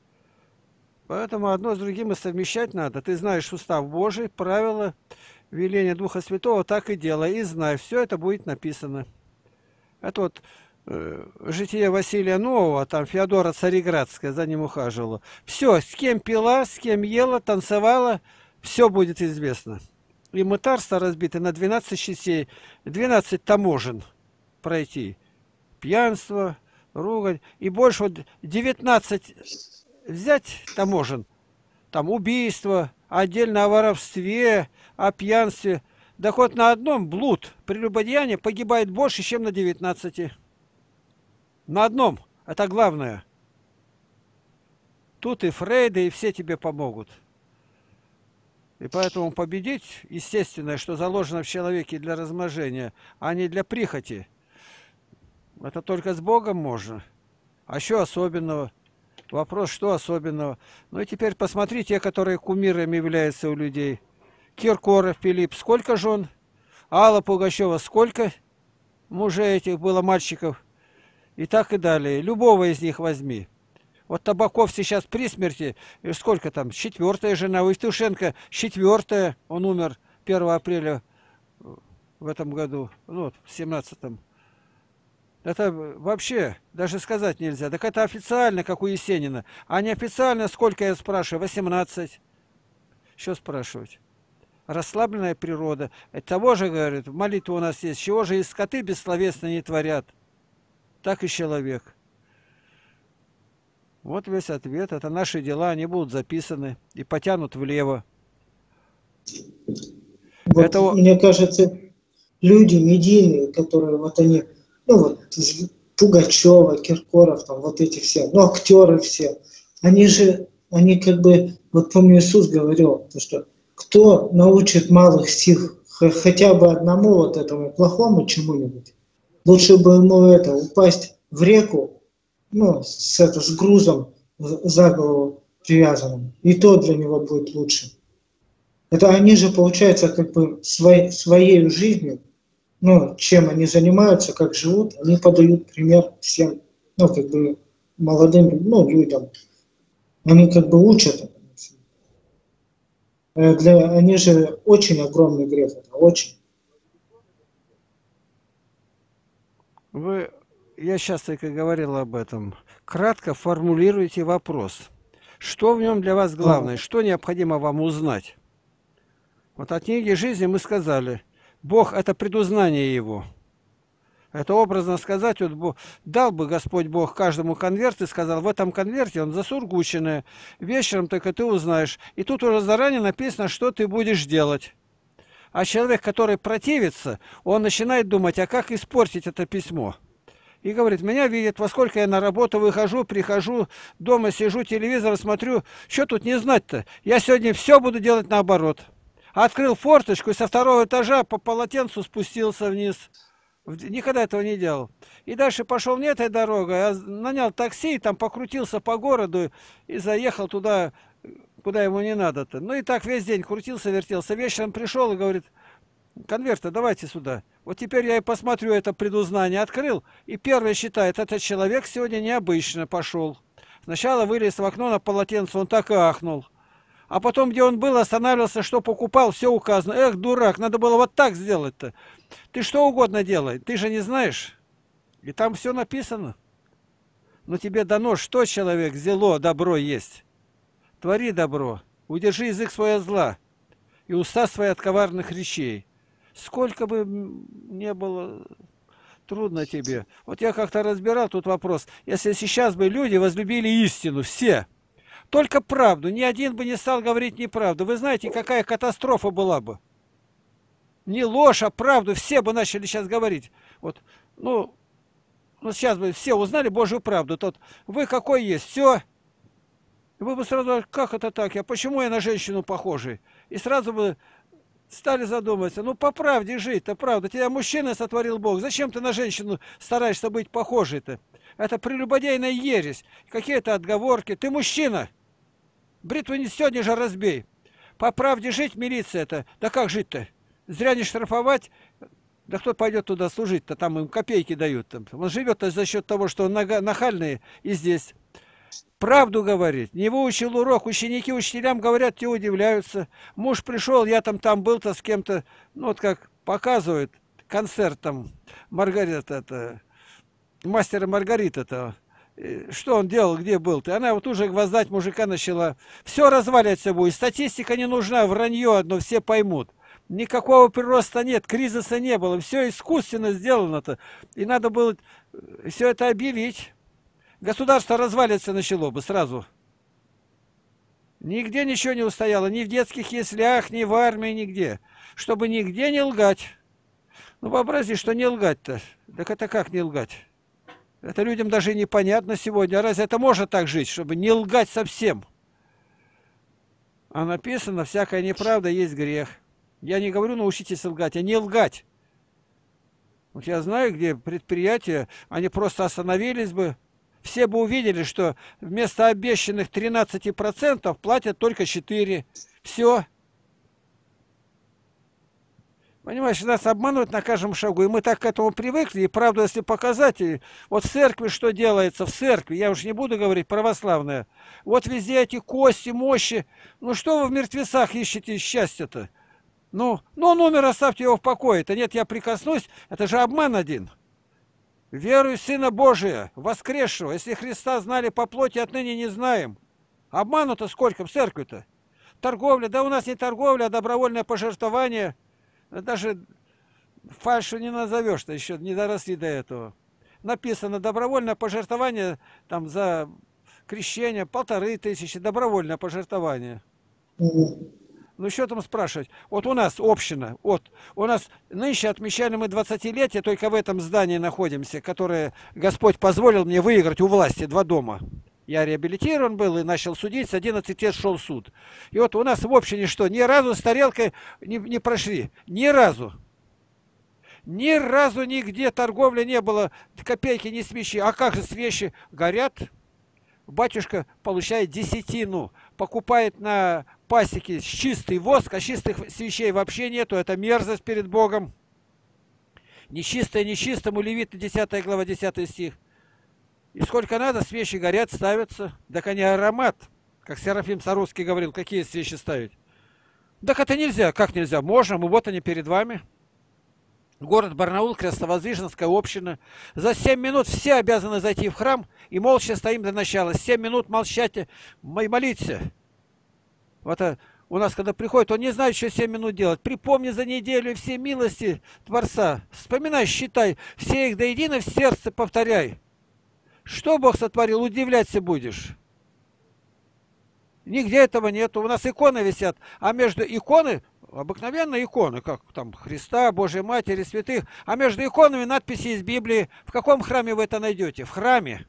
Поэтому одно с другим и совмещать надо. Ты знаешь устав Божий, правила, веления Духа Святого, так и делай. И знай, все это будет написано. Это вот э, житие Василия Нового, там Феодора Цареградская за ним ухаживала. Все, с кем пила, с кем ела, танцевала, все будет известно. И мытарство разбито на двенадцать частей, двенадцать таможен пройти. Пьянство, ругань. И больше вот девятнадцать взять таможен. Там убийство, отдельно о воровстве, о пьянстве. Да хоть на одном блуд, прелюбодеяние погибает больше, чем на девятнадцати. На одном. Это главное. Тут и Фрейда, и все тебе помогут. И поэтому победить, естественное, что заложено в человеке для размножения, а не для прихоти. Это только с Богом можно. А что особенного? Вопрос, что особенного? Ну и теперь посмотри те, которые кумирами являются у людей. Киркоров Филипп, сколько жен? Алла Пугачева, сколько мужей этих было, мальчиков? И так и далее. Любого из них возьми. Вот Табаков сейчас при смерти, и сколько там, четвертая жена, у Евтушенко четвертая, он умер первого апреля в этом году, ну вот, в семнадцатом. Это вообще даже сказать нельзя. Так это официально, как у Есенина. А неофициально, сколько я спрашиваю? восемнадцать. Что спрашивать? Расслабленная природа. Это того же, говорит, молитва у нас есть. Чего же и скоты бессловесно не творят? Так и человек. Вот весь ответ. Это наши дела, они будут записаны и потянут влево. Вот, это... Мне кажется, люди медийные, которые вот они... Ну вот Пугачева, Киркоров, там вот эти все, ну актеры все, они же, они как бы, вот помню, Иисус говорил, что кто научит малых стих хотя бы одному вот этому плохому чему-нибудь, лучше бы ему это, упасть в реку, ну, с, это, с грузом за голову привязанным, и то для него будет лучше. Это они же, получается, как бы своей, своей жизнью, ну, чем они занимаются, как живут, они подают пример всем, ну, как бы, молодым, ну, людям. Они как бы учат это. Для, они же очень огромный грех, это очень. Вы, я сейчас только говорил об этом, кратко формулируйте вопрос. Что в нем для вас главное, что необходимо вам узнать? Вот от книги жизни мы сказали, Бог – это предузнание Его. Это образно сказать, вот Бог, дал бы Господь Бог каждому конверт и сказал, в этом конверте он засургученное, вечером только ты узнаешь. И тут уже заранее написано, что ты будешь делать. А человек, который противится, он начинает думать, а как испортить это письмо? И говорит, меня видят, во сколько я на работу выхожу, прихожу, дома сижу, телевизор смотрю. Что тут не знать-то? Я сегодня все буду делать наоборот. Открыл форточку и со второго этажа по полотенцу спустился вниз. Никогда этого не делал. И дальше пошел не этой дорогой, а нанял такси, там покрутился по городу и заехал туда, куда ему не надо-то. Ну и так весь день крутился, вертелся. Вечером пришел и говорит: конверты давайте сюда. Вот теперь я и посмотрю это предузнание. Открыл, и первый считает, этот человек сегодня необычно пошел. Сначала вылез в окно на полотенце, он так и ахнул. А потом, где он был, останавливался, что покупал, все указано. Эх, дурак, надо было вот так сделать-то. Ты что угодно делай, ты же не знаешь. И там все написано. Но тебе дано, что человек зело, добро есть. Твори добро, удержи язык свой от зла и уста свои от коварных речей. Сколько бы не было трудно тебе. Вот я как-то разбирал тут вопрос. Если сейчас бы люди возлюбили истину, все, только правду, ни один бы не стал говорить неправду. Вы знаете, какая катастрофа была бы? Не ложь, а правду все бы начали сейчас говорить. Вот, ну, ну сейчас бы все узнали Божью правду. Тот, вы какой есть, все. Вы бы сразу, как это так? Я почему я на женщину похожий? И сразу бы стали задумываться, ну по правде жить-то, правда. Тебя мужчина сотворил Бог. Зачем ты на женщину стараешься быть похожей-то? Это прелюбодейная ересь. Какие-то отговорки. Ты мужчина. Бритву не сегодня же разбей. По правде жить, милиция-то. Да как жить-то? Зря не штрафовать. Да кто пойдет туда служить-то? Там им копейки дают. Там. Он живет за счет того, что он нахальный и здесь. Правду говорить. Не выучил урок. Ученики учителям говорят, те удивляются. Муж пришел, я там там был-то с кем-то. Ну вот как показывают. Концерт там. Маргарита-то. Мастера Маргарита-то. Что он делал, где был ты? Она вот уже гвоздать мужика начала. Все разваливаться будет. Статистика не нужна, вранье одно, все поймут. Никакого прироста нет, кризиса не было. Все искусственно сделано-то. И надо было все это объявить. Государство развалится начало бы сразу. Нигде ничего не устояло. Ни в детских яслях, ни в армии, нигде. Чтобы нигде не лгать. Ну вообрази, что не лгать-то. Так это как не лгать? Это людям даже непонятно сегодня. А разве это можно так жить, чтобы не лгать совсем? А написано, всякая неправда есть грех. Я не говорю, научитесь лгать, а не лгать. Вот я знаю, где предприятия, они просто остановились бы. Все бы увидели, что вместо обещанных тринадцати процентов платят только четыре процента. Все. Понимаешь, нас обманывают на каждом шагу, и мы так к этому привыкли, и правду, если показать, и вот в церкви что делается, в церкви, я уж не буду говорить православная, вот везде эти кости, мощи, ну что вы в мертвецах ищете счастья-то? Ну, ну, номер оставьте его в покое-то, нет, я прикоснусь, это же обман один. Веруй в Сына Божия, воскресшего, если Христа знали по плоти, отныне не знаем. Обману-то сколько в церкви-то? Торговля, да у нас не торговля, а добровольное пожертвование. Даже фальшу не назовешь-то, еще не доросли до этого. Написано добровольное пожертвование там за крещение полторы тысячи, добровольное пожертвование. Ну что там спрашивать? Вот у нас община, вот у нас нынче отмечали мы двадцатилетие, только в этом здании находимся, которое Господь позволил мне выиграть у власти два дома. Я реабилитирован был и начал судить, с одиннадцати лет шел суд. И вот у нас в общине что, ни разу с тарелкой не, не прошли, ни разу. Ни разу нигде торговли не было, копейки не свечи. А как же свечи горят? Батюшка получает десятину, покупает на пасеке чистый воск, а чистых свечей вообще нету, это мерзость перед Богом. Нечистое нечистому, Левит, десятая глава, десятый стих. И сколько надо, свечи горят, ставятся. Так они аромат, как Серафим Саровский говорил, какие свечи ставить. Так это нельзя. Как нельзя? Можно, мы вот они перед вами. Город Барнаул, Крестовоздвиженская община. За семь минут все обязаны зайти в храм и молча стоим до начала. семь минут молчать и молиться. Вот а, у нас, когда приходит, он не знает, что семь минут делать. Припомни за неделю все милости Творца. Вспоминай, считай, все их до едино в сердце повторяй. Что Бог сотворил, удивляться будешь. Нигде этого нету. У нас иконы висят, а между иконы, обыкновенные иконы, как там Христа, Божьей Матери, святых, а между иконами надписи из Библии. В каком храме вы это найдете? В храме.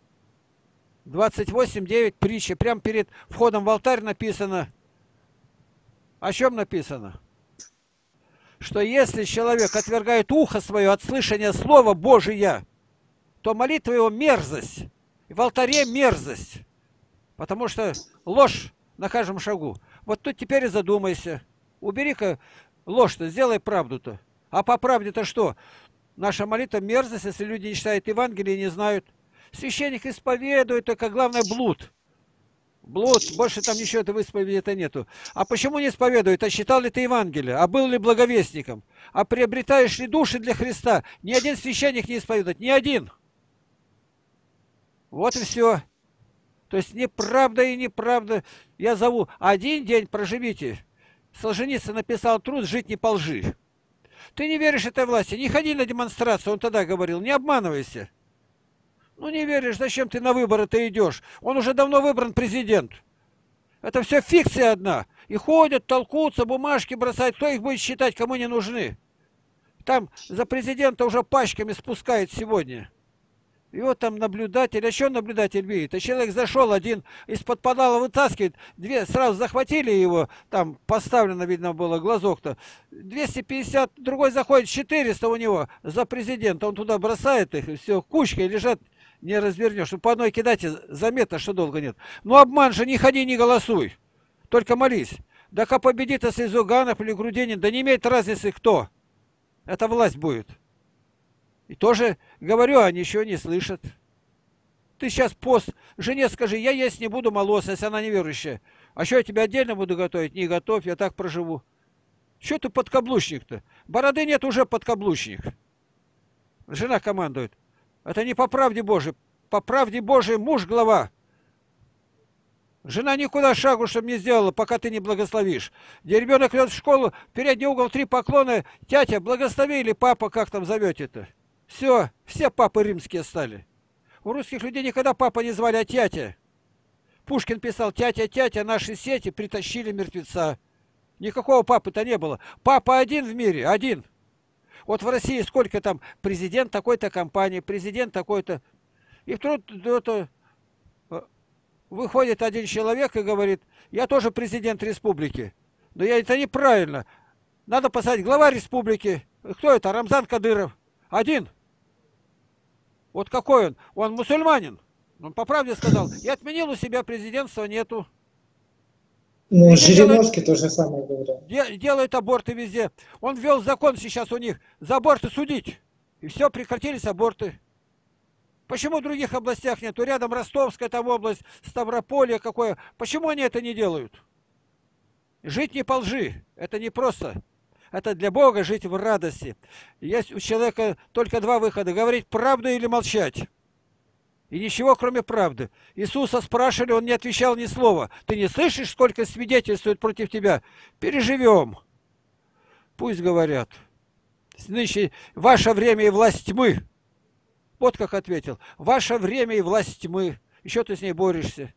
двадцать восемь девять притча. Прямо перед входом в алтарь написано: О чем написано? Что если человек отвергает ухо свое от слышания слова Божия, то молитва его мерзость, и в алтаре мерзость, потому что ложь на каждом шагу. Вот тут теперь и задумайся. Убери-ка ложь-то, сделай правду-то. А по правде-то что? Наша молитва мерзость, если люди не читают Евангелие и не знают. Священник исповедует, только главное блуд. Блуд, больше там ничего в исповеди-то нету. А почему не исповедует? А читал ли ты Евангелие? А был ли благовестником? А приобретаешь ли души для Христа? Ни один священник не исповедует, ни один. Вот и все. То есть неправда и неправда. Я зову, один день проживите. Солженицын написал труд «Жить не по лжи». Ты не веришь этой власти, не ходи на демонстрацию, он тогда говорил, не обманывайся. Ну не веришь, зачем ты на выборы-то идешь? Он уже давно выбран президент. Это все фикция одна. И ходят, толкутся, бумажки бросают, кто их будет считать, кому не нужны. Там за президента уже пачками спускает сегодня. И вот там наблюдатель, а что наблюдатель видит? А человек зашел один, из-под подвала вытаскивает, две, сразу захватили его, там поставлено, видно было, глазок-то, двести пятьдесят, другой заходит, четыреста у него за президента, он туда бросает их, и все, кучкой лежат, не развернешь. Ну, по одной кидайте, заметно, что долго нет. Ну, обман же, не ходи, не голосуй, только молись. Да как победит, если Зюганов или Грудинин, да не имеет разницы кто. Это власть будет. И тоже говорю, а ничего не слышат. Ты сейчас пост жене скажи, я есть не буду молоться, если она неверующая. А что я тебя отдельно буду готовить? Не готовь, я так проживу. Что ты подкаблучник-то? Бороды нет, уже подкаблучник. Жена командует. Это не по правде Божией. По правде Божией муж глава. Жена никуда шагу, чтобы не сделала, пока ты не благословишь. Где ребенок идет в школу, передний угол, три поклона, тятя, благослови, или папа, как там зовете-то. Все, все папы римские стали. У русских людей никогда папа не звали, а тятя. Пушкин писал, тятя, тятя, наши сети притащили мертвеца. Никакого папы-то не было. Папа один в мире, один. Вот в России сколько там президент такой-то компании, президент такой-то. И вдруг это, выходит один человек и говорит, я тоже президент республики. Но я, это неправильно. Надо посадить глава республики. Кто это? Рамзан Кадыров. Один. Вот какой он? Он мусульманин. Он по правде сказал, я отменил у себя президентства, нету. Ну, Жириновский то же самое говорил. Делают аборты везде. Он ввел закон сейчас у них, за аборты судить. И все, прекратились аборты. Почему в других областях нету? Рядом Ростовская там область, Ставрополье какое. Почему они это не делают? Жить не по лжи. Это не просто. Это для Бога жить в радости. Есть у человека только два выхода. Говорить правду или молчать. И ничего, кроме правды. Иисуса спрашивали, он не отвечал ни слова. Ты не слышишь, сколько свидетельствует против тебя? Переживем. Пусть говорят. Нынче ваше время и власть тьмы. Вот как ответил. Ваше время и власть тьмы. Еще ты с ней борешься.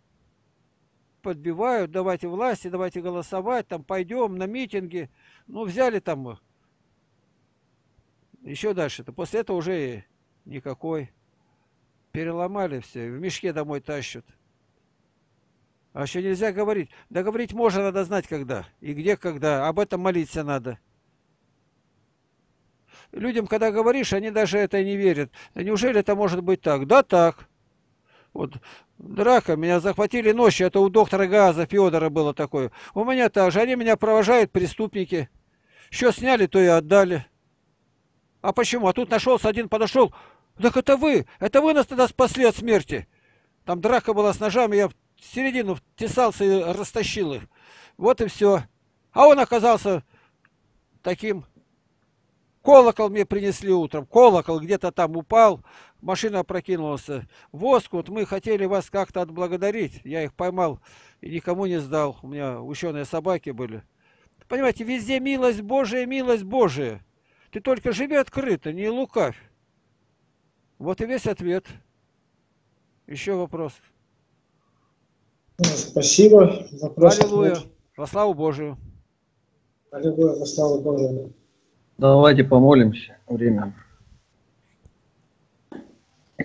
Подбивают, давайте власти, давайте голосовать, там пойдем на митинги. Ну, взяли там еще дальше-то. После этого уже никакой. Переломали все, в мешке домой тащат. А еще нельзя говорить. Да говорить можно, надо знать когда. И где, когда. Об этом молиться надо. Людям, когда говоришь, они даже это не верят. Неужели это может быть так? Да, так. Вот драка, меня захватили ночью, это у доктора Газа Федора было такое. У меня так же, они меня провожают, преступники. Что сняли, то и отдали. А почему? А тут нашелся один, подошел. Так это вы, это вы нас тогда спасли от смерти. Там драка была с ножами, я в середину втесался и растащил их. Вот и все. А он оказался таким. Колокол мне принесли утром. Колокол где-то там упал. Машина опрокинулась. Воск, вот мы хотели вас как-то отблагодарить. Я их поймал и никому не сдал. У меня ученые собаки были. Понимаете, везде милость Божия, милость Божия. Ты только живи открыто, не лукавь. Вот и весь ответ. Еще вопрос. Спасибо. Вопрос. Аллилуйя. Во славу Божию. Аллилуйя, во славу Божию. Давайте помолимся. Время.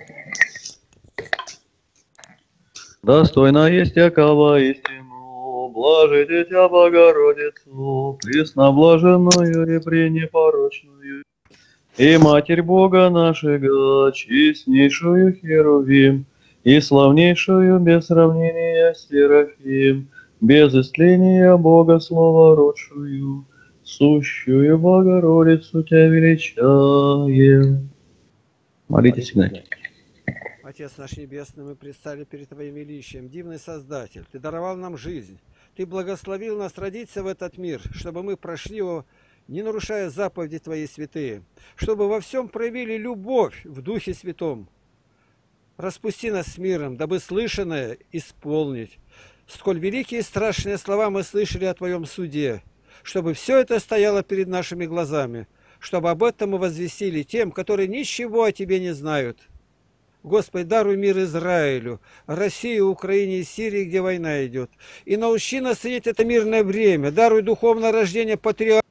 Достойно есть якого истину блажите Тя, Богородицу, пресноблаженную и пренепорочную, и Матерь Бога нашего, честнейшую Херувим, и славнейшую без сравнения Серафим, без истления Бога словородшую, сущую Богородицу Тя величаем. Молитесь, Игнатий. Отец наш Небесный, мы предстали перед Твоим величием, дивный Создатель. Ты даровал нам жизнь. Ты благословил нас родиться в этот мир, чтобы мы прошли его, не нарушая заповеди Твои святые, чтобы во всем проявили любовь в Духе Святом. Распусти нас с миром, дабы слышанное исполнить. Сколь великие и страшные слова мы слышали о Твоем суде, чтобы все это стояло перед нашими глазами, чтобы об этом мы возвестили тем, которые ничего о Тебе не знают. Господи, даруй мир Израилю, России, Украине и Сирии, где война идет. И научи нас ценить это мирное время. Даруй духовное рождение патриарха.